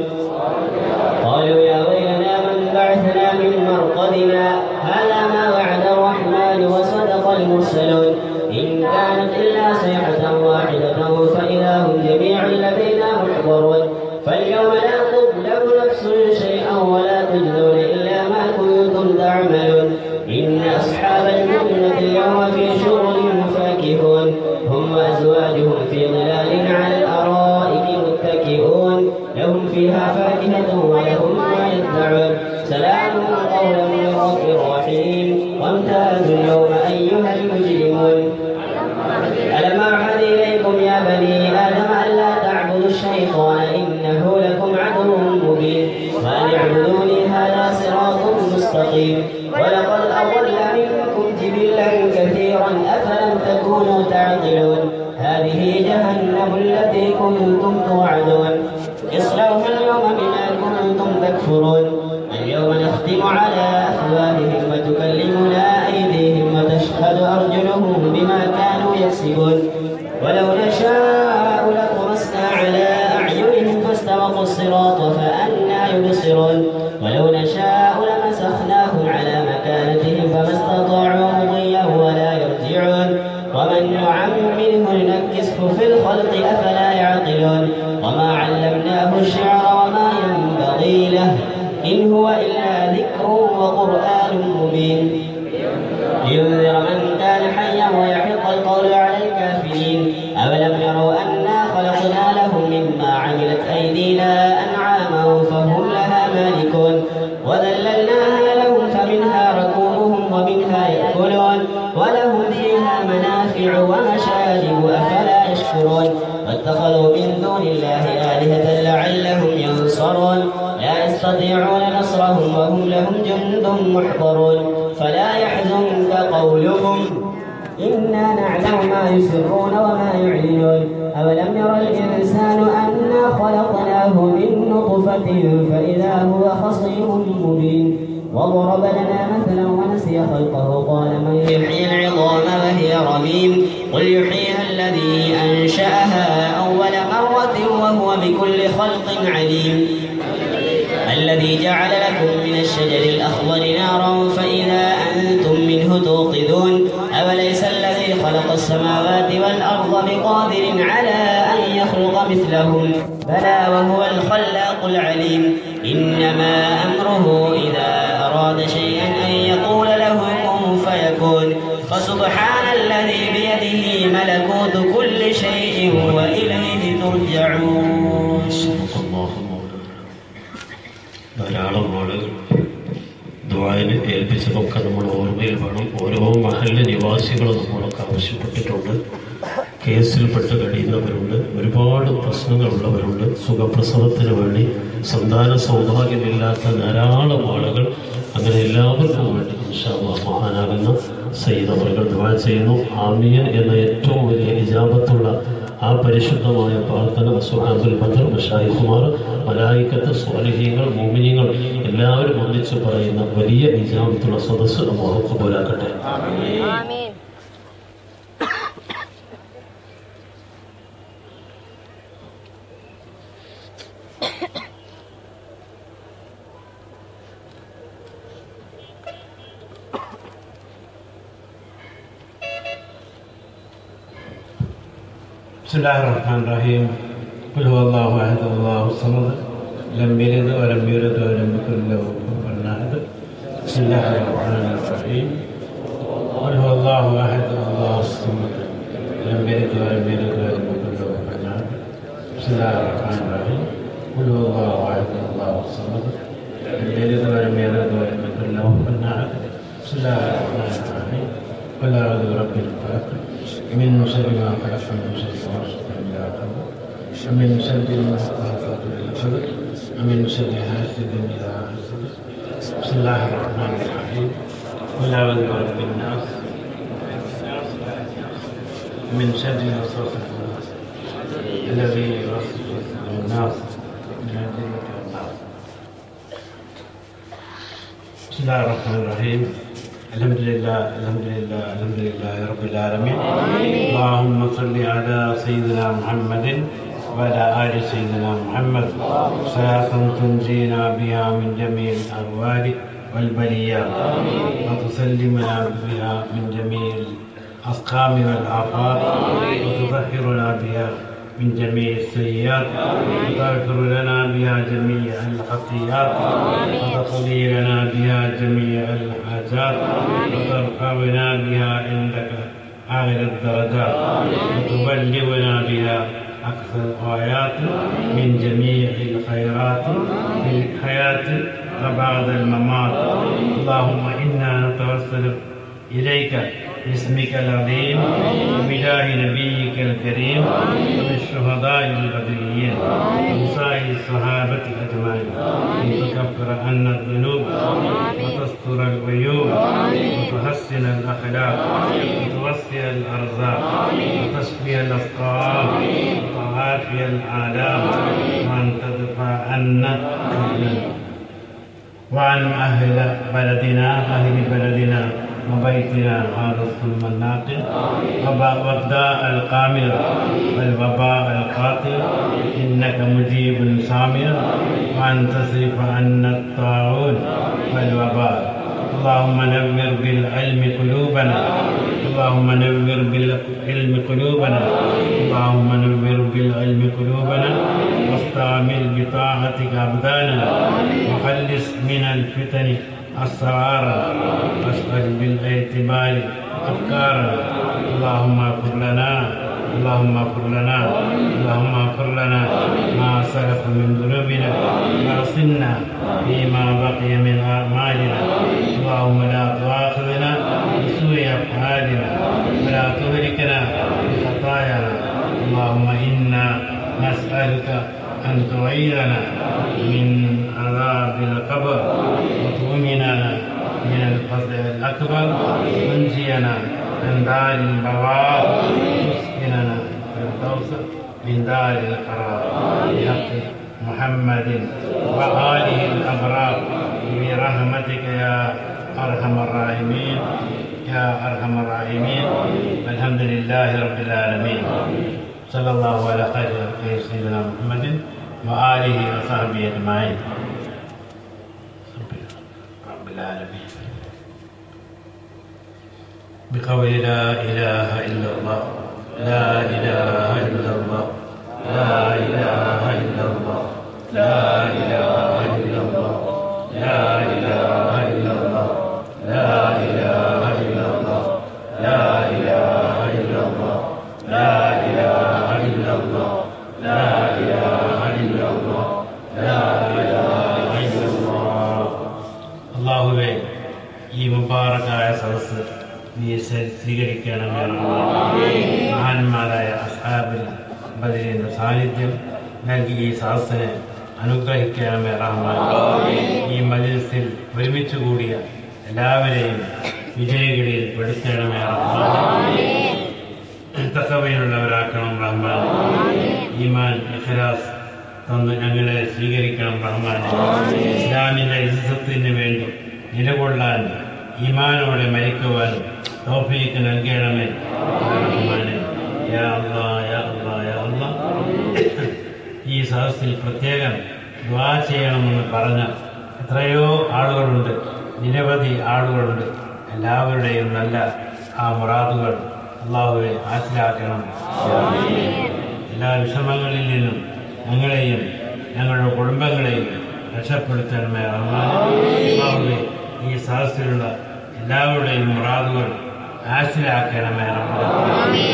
Speaker 4: قالوا يا ويلنا من بعثنا من مرقدنا هذا ما وعد الرحمن وصدق المرسلون إن كانت إلا صيحة واحدة فإذا هم جميع لدينا محضرون فاليوم لا تظلم نفس شيئا ولا تجزون إلا ما كنتم تعملون إن أصحاب الجنة اليوم في شغل فاكهون هم وأزواجهم في ظلال على الأرائك متكئون لهم فيها فاكهة ولهم ما يدعون سلام قولا من رب رحيم وامتازوا اليوم أيها المجرمون ألم أعهد إليكم يا بني آدم ألا تعبدوا الشيطان إنه لكم عدو مبين وأن اعبدوني هذا صراط مستقيم ولقد أضل منكم جبلا كثيرا أفلم تكونوا تعقلون هذه جهنم التي كنتم توعدون اصلوها اليوم بما كنتم تكفرون اليوم نختم على أفواههم وتكلمنا أيديهم وتشهد أرجلهم بما كانوا يكسبون ولو نشاء لطمسنا على أعينهم فاستبقوا الصراط فأنى يبصرون ولو نشاء لمسخناهم على مكانتهم فما استطاعوا مضيا ولا يرجعون ومن نعمره ننكسه في الخلق أفلا يعقلون وما علمناه الشعر وما ينبغي له إن هو إلا ذكر وقرآن مبين لينذر من كان حيا ويحق القول على الكافرين أولم يروا أنا خلقنا لهم مما عملت أيدينا أنعاما فهم لها مالكون وذللناها لهم فمنها ركوبهم ومنها يأكلون ولهم فيها منافع ومشارب أفلا يشكرون واتخذوا من دون الله آلهة لعلهم ينصرون لا يستطيعون نصرهم وهم لهم جند محضرون فلا يحزنك قولهم إنا نعلم ما يسرون وما يعلنون أولم ير الإنسان أنا خلقناه من نطفة فإذا هو خصيم مبين وضرب لنا مثلا ونسي خلقه قال من يحيي العظام وهي رميم قل يحييها الذي أنشأها أول مرة وهو بكل خلق عليم الذي جعل لكم من الشجر الأخضر نارا فإذا أنتم منه توقدون أوليس الذي خلق السماوات والأرض بقادر على أن يخلق مثلهم بلى وهو الخلاق العليم إنما أمره إذا أراد شيئا أن يقول له كن فيكون فسبحان الذي بيده ملكوت كل شيء وإليه ترجعون.
Speaker 1: ധാരാളം ആളുകൾ ദുആനെ ഏൽപ്പിച്ചതൊക്കെ നമ്മൾ ഓർമ്മയിൽ വേണം. ഓരോ മഹല്ല് നിവാസികളും നമ്മളൊക്കെ ആവശ്യപ്പെട്ടിട്ടുണ്ട്. കേസിൽപ്പെട്ട് കഴിയുന്നവരുണ്ട്, ഒരുപാട് പ്രശ്നങ്ങളുള്ളവരുണ്ട്, സുഖപ്രസവത്തിന് വേണ്ടി സന്താന സൗഭാഗ്യമില്ലാത്ത ധാരാളം ആളുകൾ, അങ്ങനെ എല്ലാവർക്കും വേണ്ടി ഇൻഷാ അല്ലാഹ് മഹാനാകുന്ന സയ്യിദ് അവറുകൾ ദുആ ചെയ്യുന്നു. ആമീൻ എന്ന ഏറ്റവും വലിയ ഇജാബത്തുള്ള ആ പരിശുദ്ധമായ പ്രാർത്ഥന സുഹാബുൽ ബദർ, മശായിഖുമാർ, മലായിക്കത്ത്, സ്വാലിഹീങ്ങൾ, മുഅ്മിനീങ്ങൾ എല്ലാവരും ഒന്നിച്ച് പറയുന്ന വലിയ ഇജാബത്തുള്ള സദസ്സ് അല്ലാഹു ഖബൂലാക്കട്ടെ.
Speaker 5: ആമീൻ.
Speaker 2: بسم الله الرحمن الرحيم قل هو الله أحد الله الصمد لم يلد ولم يولد ولم يكن له كفوا أحد بسم الله الرحمن الرحيم قل هو الله أحد الله الصمد لم يلد ولم يولد ولم يكن له كفوا أحد بسم الله الرحمن الرحيم قل هو الله أحد الله الصمد لم يلد ولم يولد ولم يكن له كفوا أحد بسم الله الرحمن الرحيم قل أعوذ برب الفلق من شر ما خلق من شر غاسق إذا وقب ومن شر النفاثات في العقد ومن شر حاسد إذا حسد بسم الله الرحمن الرحيم قل أعوذ برب الناس من شر الوسواس الخناس الذي يوسوس في صدور الناس من الجنة والناس بسم الله الرحمن الرحيم الحمد لله الحمد لله الحمد لله رب العالمين اللهم صل على سيدنا محمد وعلى آل سيدنا محمد صلاة تنجينا بها من جميع الأهوال والبليات وتسلمنا بها من جميع الأسقام والآفات وتطهرنا بها من جميع السيئات وتغفر لنا بها جميع الخطيئات وتقضي لنا بها جميع الحاجات وترفعنا بها عندك أعلى الدرجات وتبلغنا بها أقصى الغايات من جميع الخيرات في الحياة وبعد الممات اللهم إنا نتوسل إليك باسمك العظيم وبجاه نبيك الكريم وبالشهداء البدريين وبسائر الصحابة أجمعين أن تكفر عنا الذنوب وتستر العيوب وتحسن الأخلاق وتوسع الأرزاق وتشفي الأسقام وتعافي الآلام وأن تدفع عنا وعن أهل بلدنا أهل بلدنا وبيتنا هذا الظلم الناقل وبداء القامل والوباء القاتل إنك مجيب سامر وأن تصرف عنا الطاعون والوباء اللهم نور بالعلم قلوبنا اللهم نور بالعلم قلوبنا اللهم نور بالعلم قلوبنا واستعمل بطاعتك أبداننا وخلص من الفتن أسرارنا واشغل بالاعتبار أفكارنا اللهم اغفر لنا اللهم اغفر لنا اللهم اغفر لنا ما سلف من ذنوبنا واعصمنا فيما بقي من أعمالنا اللهم لا تؤاخذنا بسوء أفعالنا ولا تهلكنا بخطايانا اللهم إنا نسألك أن تعيذنا من عذاب القبر وتؤمننا من الفزع الأكبر وانجينا من دار البوار وتسكننا الفردوس من دار القرار بحق محمد وآله الأبرار برحمتك يا أرحم الراحمين يا أرحم الراحمين الحمد لله رب العالمين صلى الله على خير سيدنا محمد وآله وصحبه أجمعين رب العالمين بقول لا إله إلا الله لا إله إلا الله لا إله إلا الله لا إله إلا الله لا إله إلا الله لا إله إلا الله لا إله إلا الله لا إله إلا الله لا إله إلا الله لا إله إلا الله അല്ലാഹുവേ ഈ മുബാറക്കായ സദസ്സ് നീ സ്വീകരിക്കണമേ മഹാന്മാരായ അസ്ഹാബിൽ ബദരീന്റെ സാന്നിധ്യം നൽകി ഈ സദസ്സിനെ അനുഗ്രഹിക്കണമേ റഹ്മാൻ ഈ മജ്‌ലിസിൽ ഒരുമിച്ച് കൂടിയ എല്ലാവരെയും വിജയികളിൽ പെടുത്തണമേ റഹ്മാൻ തഖവയുള്ളവരാക്കണം റഹ്മാൻ ഈമാൻ ഇഖ്ലാസ് തന്ന് ഞങ്ങളെ സ്വീകരിക്കണം റഹ്മാൻ ഇസ്ലാമിൻ്റെ ഇസ്സത്തിന് വേണ്ടി നിലകൊള്ളാൻ ഈമാനോടെ മരിക്കുവാനും തൗഫീഖ് നൽകണമേ റഹ്മാനെ യാ അല്ലാഹ് യാ അല്ലാഹ് യാ അല്ലാഹ് ഈ സദസ്സിൽ പ്രത്യേകം ദുആ ചെയ്യണമെന്ന് പറഞ്ഞ എത്രയോ ആളുകളുണ്ട് നിരവധി ആളുകളുണ്ട് എല്ലാവരുടെയും നല്ല ആ മുറാദുകൾ അല്ലാഹുവേ ഹാസിലാക്കണം എല്ലാ വിഷമങ്ങളിൽ നിന്നും ഞങ്ങളെയും ഞങ്ങളുടെ കുടുംബങ്ങളെയും രക്ഷപ്പെടുത്തണമേ റഹ്മാനേ. ഈ സദസ്സിലുള്ള എല്ലാവരുടെയും മുറാദുകൾ ഹാസിലാക്കണമേ റഹ്മാനേ.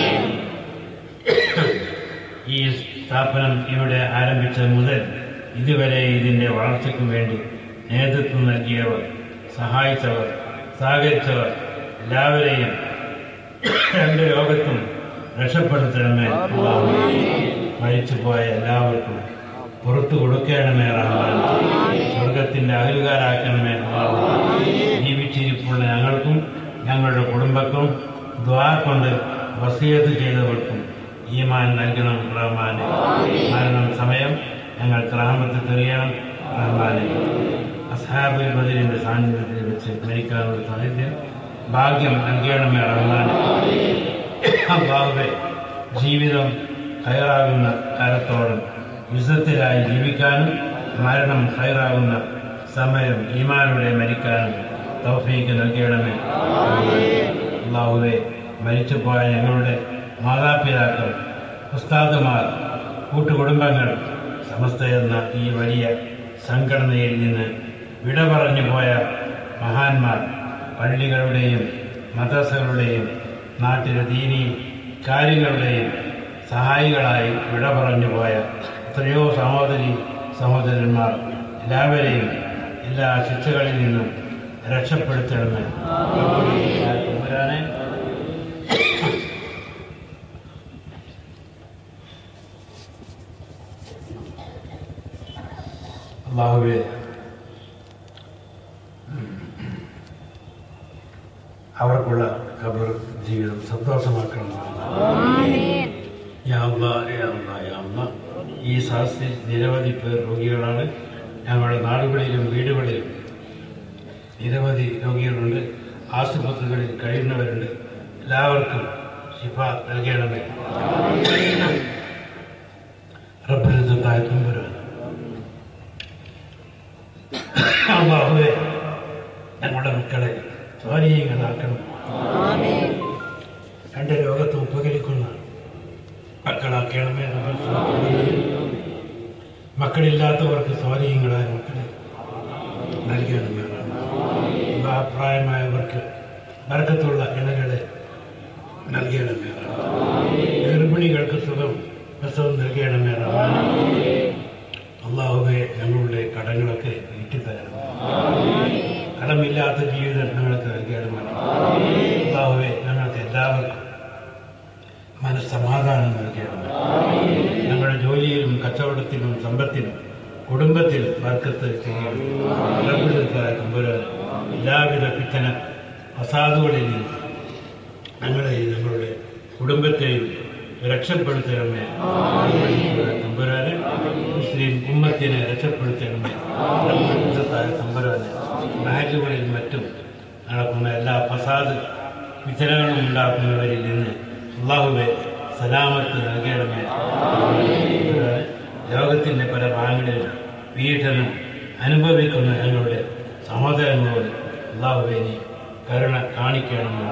Speaker 2: ഈ സ്ഥാപനം ഇവിടെ ആരംഭിച്ചത് മുതൽ ഇതുവരെ ഇതിൻ്റെ വളർച്ചയ്ക്ക് വേണ്ടി നേതൃത്വം നൽകിയവർ, സഹായിച്ചവർ, സഹകരിച്ചവർ എല്ലാവരെയും രണ്ട് ലോകത്തും രക്ഷപ്പെടുത്തണമേ. മരിച്ചുപോയ എല്ലാവർക്കും പുറത്തു കൊടുക്കണമേ റഹ്മാൻ. സ്വർഗത്തിൻ്റെ അകലുകാരാക്കണമേ. ജീവിച്ചിരിപ്പുള്ള ഞങ്ങൾക്കും ഞങ്ങളുടെ കുടുംബക്കും ദ്വാ കൊണ്ട് വസിയത്ത് ചെയ്തവർക്കും ഈമാൻ നൽകണം റഹ്മാനെ. മരണം സമയം ഞങ്ങൾക്ക് റഹ്മത്ത് തെറിയണം റഹ്മാനെ. അസ്ഹാബുൽ ബദരിന്റെ സാന്നിധ്യത്തിൽ വെച്ച് മരിക്കാനുള്ള സാന്നിധ്യം ഭാഗ്യം നൽകണമേ റഹ്മാനെ. അല്ലാഹുവേ, ജീവിതം ഹൈറാകുന്ന കാലത്തോളം യുദ്ധത്തിലായി ജീവിക്കാനും മരണം ഹൈറാകുന്ന സമയം ഈമാനോടെ മരിക്കാനും തൗഫീക്ക് നൽകണമേ. അല്ലാഹുവേ, മരിച്ചുപോയ ഞങ്ങളുടെ മാതാപിതാക്കൾ, ഉസ്താദുമാർ, കൂട്ടുകുടുംബങ്ങൾ, സമസ്ത എന്ന ഈ വലിയ സംഘടനയിൽ നിന്ന് വിട പറഞ്ഞു പോയ മഹാന്മാർ, പള്ളികളുടെയും മദ്രസകളുടെയും നാട്ടിലെ ദീനീ കാര്യങ്ങളുടെയും സഹായികളായി വിട പറഞ്ഞു പോയ എത്രയോ സഹോദരി സഹോദരന്മാർ എല്ലാവരെയും എല്ലാ ശിക്ഷകളിൽ നിന്നും രക്ഷപ്പെടുത്തണമെന്ന് തമ്പുരാനെ. അല്ലാഹുവേ, അവർക്കുള്ള ഖബർ ജീവിതം സന്തോഷമാക്കണം. യാ അല്ലാഹ്, യാ അല്ലാഹ്, യാ അല്ലാഹ്. ഈ സദസ്സിൽ നിരവധി പേർ രോഗികളാണ്. ഞങ്ങളുടെ നാടുകളിലും വീടുകളിലും നിരവധി രോഗികളുണ്ട്. ആശുപത്രികളിൽ കഴിയുന്നവരുണ്ട്. എല്ലാവർക്കും ശിഫ നൽകണമേ. റബ്ബിന്റെ തമ്പുരാൻ അല്ലാഹുവേ, ഞങ്ങളുടെ മക്കളെ സ്വാധീനങ്ങളാക്കണം. രണ്ട് ലോകത്ത് ഉപകരിക്കുന്ന മക്കളാക്കണമേ. മക്കളില്ലാത്തവർക്ക് സ്വാധീനങ്ങളായ മക്കളെ നൽകണമേ. വിവാഹപ്രായമായവർക്ക് ബർക്കത്തുള്ള ഇണകളെ നൽകണമേ. ഗർഭിണികൾക്ക് സുഖം പ്രസവം നൽകണമേ. അല്ലാഹുവേ, ഞങ്ങളുടെ കടങ്ങളൊക്കെ വീട്ടിത്തരണം. കടമില്ലാത്ത ജീവിതം ഞങ്ങൾക്ക് നൽകണമേ. അല്ലാഹുവേ, ഞങ്ങൾക്ക് എല്ലാവർക്കും മനസ്സമാധാനം നൽകണമേ. ഞങ്ങളുടെ ജോലിയിലും കച്ചവടത്തിലും സമ്പത്തിലും കുടുംബത്തിൽ ബർക്കത്ത് ചെയ്യണം. എല്ലാവിധ പിത്തന അസാധുകളിൽ നിന്ന് ഞങ്ങളെയും ഞങ്ങളുടെ കുടുംബത്തെയും രക്ഷപ്പെടുത്തണമേ. തമ്പുരാനെ, മുസ്ലിം ഉമ്മത്തിനെ രക്ഷപ്പെടുത്തണമേ. തമ്പുരാനെ, നാടുകളിൽ മറ്റും നടക്കുന്ന എല്ലാ ഫസാദ് വിചനങ്ങളും ഉണ്ടാക്കുന്നവരിൽ നിന്ന് അല്ലാഹുവേ സലാമത്ത് നൽകണമേ. ലോകത്തിൻ്റെ പല ഭാഗങ്ങളിലും പീഡനം അനുഭവിക്കുന്ന ഞങ്ങളുടെ സഹോദരങ്ങളോട് അല്ലാഹുവേ നീ കരുണ കാണിക്കണമേ.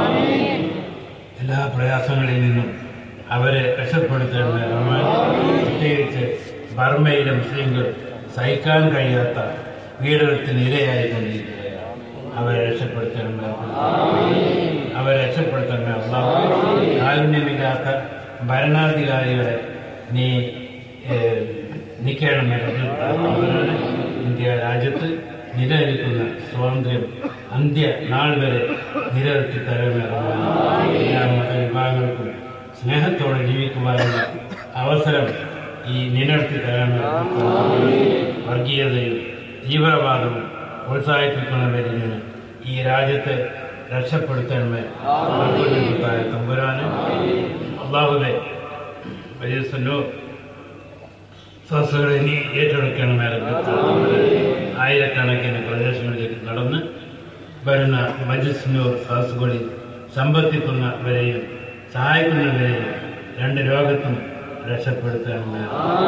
Speaker 2: എല്ലാ പ്രയാസങ്ങളിൽ നിന്നും അവരെ രക്ഷപ്പെടുത്തണമേ. പ്രത്യേകിച്ച് ബർമയിലെ മുസ്ലിങ്ങൾ സഹിക്കാൻ കഴിയാത്ത പീഡനത്തിന് ഇരയായിക്കൊണ്ടിരിക്കുകയാണ്. അവരെ രക്ഷപ്പെടുത്തണമേ. അവരെ രക്ഷപ്പെടുത്തണമേ. അല്ലാഹു, കാരുണ്യമില്ലാത്ത ഭരണാധികാരികളെ നീ നീക്കണമേ. ഇന്ത്യ രാജ്യത്ത് നിലനിൽക്കുന്ന സ്വാതന്ത്ര്യം അന്ത്യ നാൾ വരെ നിലനിർത്തി തരണമേ. എല്ലാ മതവിഭാഗങ്ങൾക്കും സ്നേഹത്തോടെ ജീവിക്കുവാനുള്ള അവസരം ഈ നിലനിർത്തി തരണമേ. വർഗീയതയും തീവ്രവാദവും പ്രോത്സാഹിപ്പിക്കുന്നവരിൽ നിന്ന് ഈ രാജ്യത്തെ രക്ഷപ്പെടുത്തണമേ. തമ്പുരാന് അല്ലാഹുവേ, വലിയ സദസ്സുകളെ നീ ഏറ്റെടുക്കണമേ. ആയിരക്കണക്കിന് പ്രദേശങ്ങളിലേക്ക് നടന്ന് വരുന്ന മജ്‌ലിസ് നൂർ സദസ്സുകളിൽ സംബന്ധിക്കുന്നവരെയും സഹായിക്കുന്നവരെയും രണ്ട് ലോകത്തും രക്ഷപ്പെടുത്തണമേ.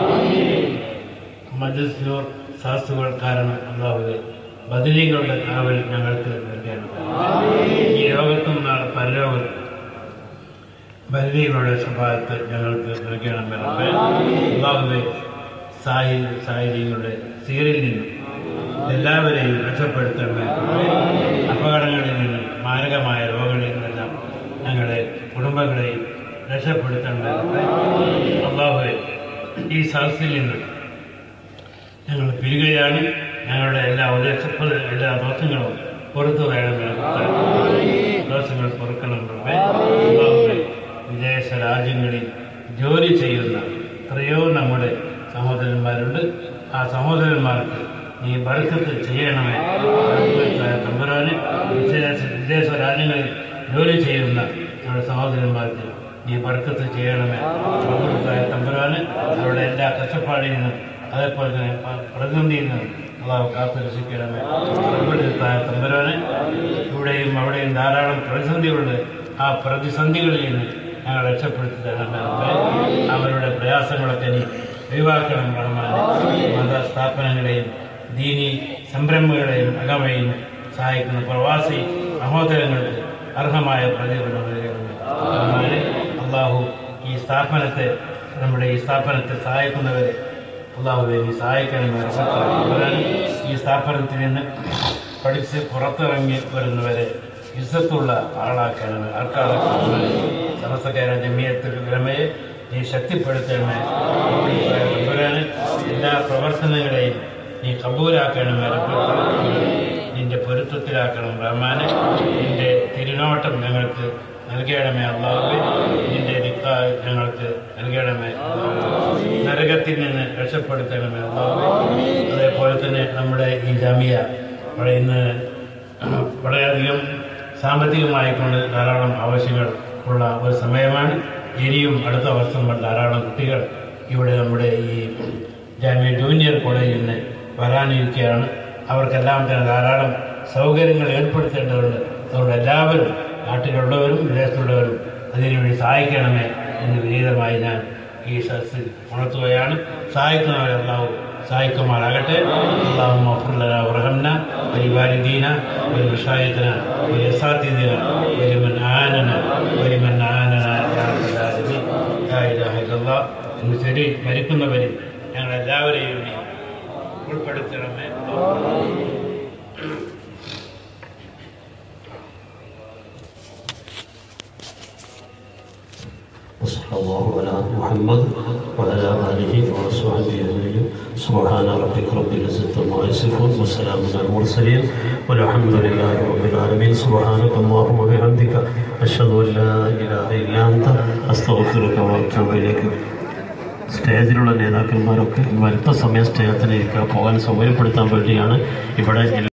Speaker 2: മജ്‌ലിസ് നൂർ സദസ്സുകൾ കാരണം അല്ലാഹുവേ ബദരീകളുടെ കാവൽ ഞങ്ങൾക്ക് നൽകണമേ. ഈ ലോകത്തും നാളെ പരലോകത്തും ബദരീകളുടെ സ്വഭാവത്തെ ഞങ്ങൾക്ക് നൽകണമേ. അല്ലാഹുവേ, സായി സായികളുടെ സീരിൽ നിന്നും എല്ലാവരെയും രക്ഷപ്പെടുത്തണമേ. അപകടങ്ങളിൽ നിന്നും മാരകമായ രോഗങ്ങളിൽ നിന്നെല്ലാം ഞങ്ങളെ കുടുംബങ്ങളെയും രക്ഷപ്പെടുത്തണമേ. അല്ലാഹുവേ, ഈ സദസ്സിൽ നിന്ന് ഞങ്ങൾ പിരികയാണ്. ഞങ്ങളുടെ എല്ലാ ഉദ്ദേശങ്ങളും എല്ലാ ദോഷങ്ങളും പുറത്തു വേണമെന്ന് ദോഷങ്ങൾ പൊറുക്കണമേ. അല്ലാഹുവേ, വിദേശ രാജ്യങ്ങളിൽ ജോലി ചെയ്യുന്ന എത്രയോ നമ്മുടെ സഹോദരന്മാരുണ്ട്. ആ സഹോദരന്മാർക്ക് നീ ബർക്കത്ത് ചെയ്യണമേ. തമ്പുരാന് വിദേശ വിദേശ രാജ്യങ്ങളിൽ ജോലി ചെയ്യുന്ന നമ്മുടെ സഹോദരന്മാർക്ക് നീ ബർക്കത്ത് ചെയ്യണമേ. തമ്പുരാന് അവരുടെ എല്ലാ കഷ്ടപ്പാടിൽ നിന്നും അതേപോലെ തന്നെ പ്രതിസന്ധിയിൽ നിന്നും അള്ളാഹു കാത്തു രക്ഷിക്കണമേ. തമ്പുരാന് ഇവിടെയും അവിടെയും ധാരാളം പ്രതിസന്ധികളുണ്ട്. ആ പ്രതിസന്ധികളിൽ നിന്ന് ഞങ്ങൾ രക്ഷപ്പെടുത്തി തരണമേ. അവരുടെ പ്രയാസങ്ങളൊക്കെ നീ ഒഴിവാക്കണം. റഹ്മാനെ, മതസ്ഥാപനങ്ങളെയും ദീനി സംരംഭങ്ങളെയും അകമയും സഹായിക്കുന്ന പ്രവാസി സഹോദരങ്ങൾക്ക് അർഹമായ പ്രതിഫലം നൽകണമേ. റഹ്മാനെ, അള്ളാഹു ഈ സ്ഥാപനത്തെ നമ്മുടെ ഈ സ്ഥാപനത്തെ സഹായിക്കുന്നവരെ അള്ളാഹുവെ നീ സഹായിക്കണമേ. ഈ സ്ഥാപനത്തിൽ നിന്ന് പഠിച്ച് പുറത്തിറങ്ങി വരുന്നവരെ ഇസ്സത്തുള്ള ആളാക്കണമേ, ആൾക്കാരാക്കണമേ. സമസ്തക്കാര ജമിയത്തുൽ ഉലമയെ നീ ശക്തിപ്പെടുത്തണമേ. എല്ലാ പ്രവർത്തനങ്ങളെയും നീ കബൂലാക്കണമേ. നിന്റെ പൊരുത്തത്തിലാക്കണം. റഹ്മാനെ, നിന്റെ തിരുനോട്ടം ഞങ്ങൾക്ക് നൽകണമേ. അല്ലാഹുവേ, നിന്റെ ദിക്കാ ഞങ്ങൾക്ക് നൽകണമേ. നരകത്തിൽ നിന്ന് രക്ഷപ്പെടുത്തണമേ. അല്ലാഹുവേ, അതേപോലെ തന്നെ നമ്മുടെ ഈ ജമിയ ഇന്ന് വളരെയധികം സാമ്പത്തികമായിക്കൊണ്ട് ധാരാളം ആവശ്യങ്ങൾ ഉള്ള ഒരു സമയമാണ്. ഇനിയും അടുത്ത വർഷം ധാരാളം കുട്ടികൾ ഇവിടെ നമ്മുടെ ഈ ജാമിയ ജൂനിയർ കോളേജിൽ നിന്ന് വരാനിരിക്കുകയാണ്. അവർക്കെല്ലാം തന്നെ ധാരാളം സൗകര്യങ്ങൾ ഏർപ്പെടുത്തേണ്ടതുണ്ട്. അതുകൊണ്ട് എല്ലാവരും നാട്ടിലുള്ളവരും വിദേശത്തുള്ളവരും അതിനുവേണ്ടി സഹായിക്കണമേ എന്ന് വിനീതമായി ഞാൻ ഈ സദസ്സിൽ ഉണർത്തുകയാണ്. സഹായിക്കുന്നവരെ അല്ലാഹു സഹായിക്കുമാറാകട്ടെ. അല്ലാഹു മഗ്ഫിർ ലനാ വർഹംനാ വലിവാലിദീന വലിമശായിഖിന വലിഅസാതിദിന വലിമൻ ആനന വലിമൻ ആനന യാ റബ്ബൽ ആലമീൻ. ലാ ഇലാഹ ഇല്ലല്ലാഹ്. എന്ന് ശരി മരിക്കുന്നവരിൽ ഞങ്ങളെല്ലാവരെയും നീ ഉൾപ്പെടുത്തണമേ.
Speaker 1: وصلى الله على محمد وعلى آله وصحبه أجمعين. سبحان ربك رب العزة عما يصفون وسلام على المرسلين والحمد لله رب العالمين. سبحانك اللهم وبحمدك أشهد أن لا إله إلا أنت أستغفرك وأتوب إليك. സ്റ്റേജിലുള്ള നേതാക്കന്മാരൊക്കെ അല്പസമയം സ്റ്റേജിലേക്ക് പോകാൻ സൗകര്യപ്പെടുത്താൻ വേണ്ടിയാണ് ഇവിടെ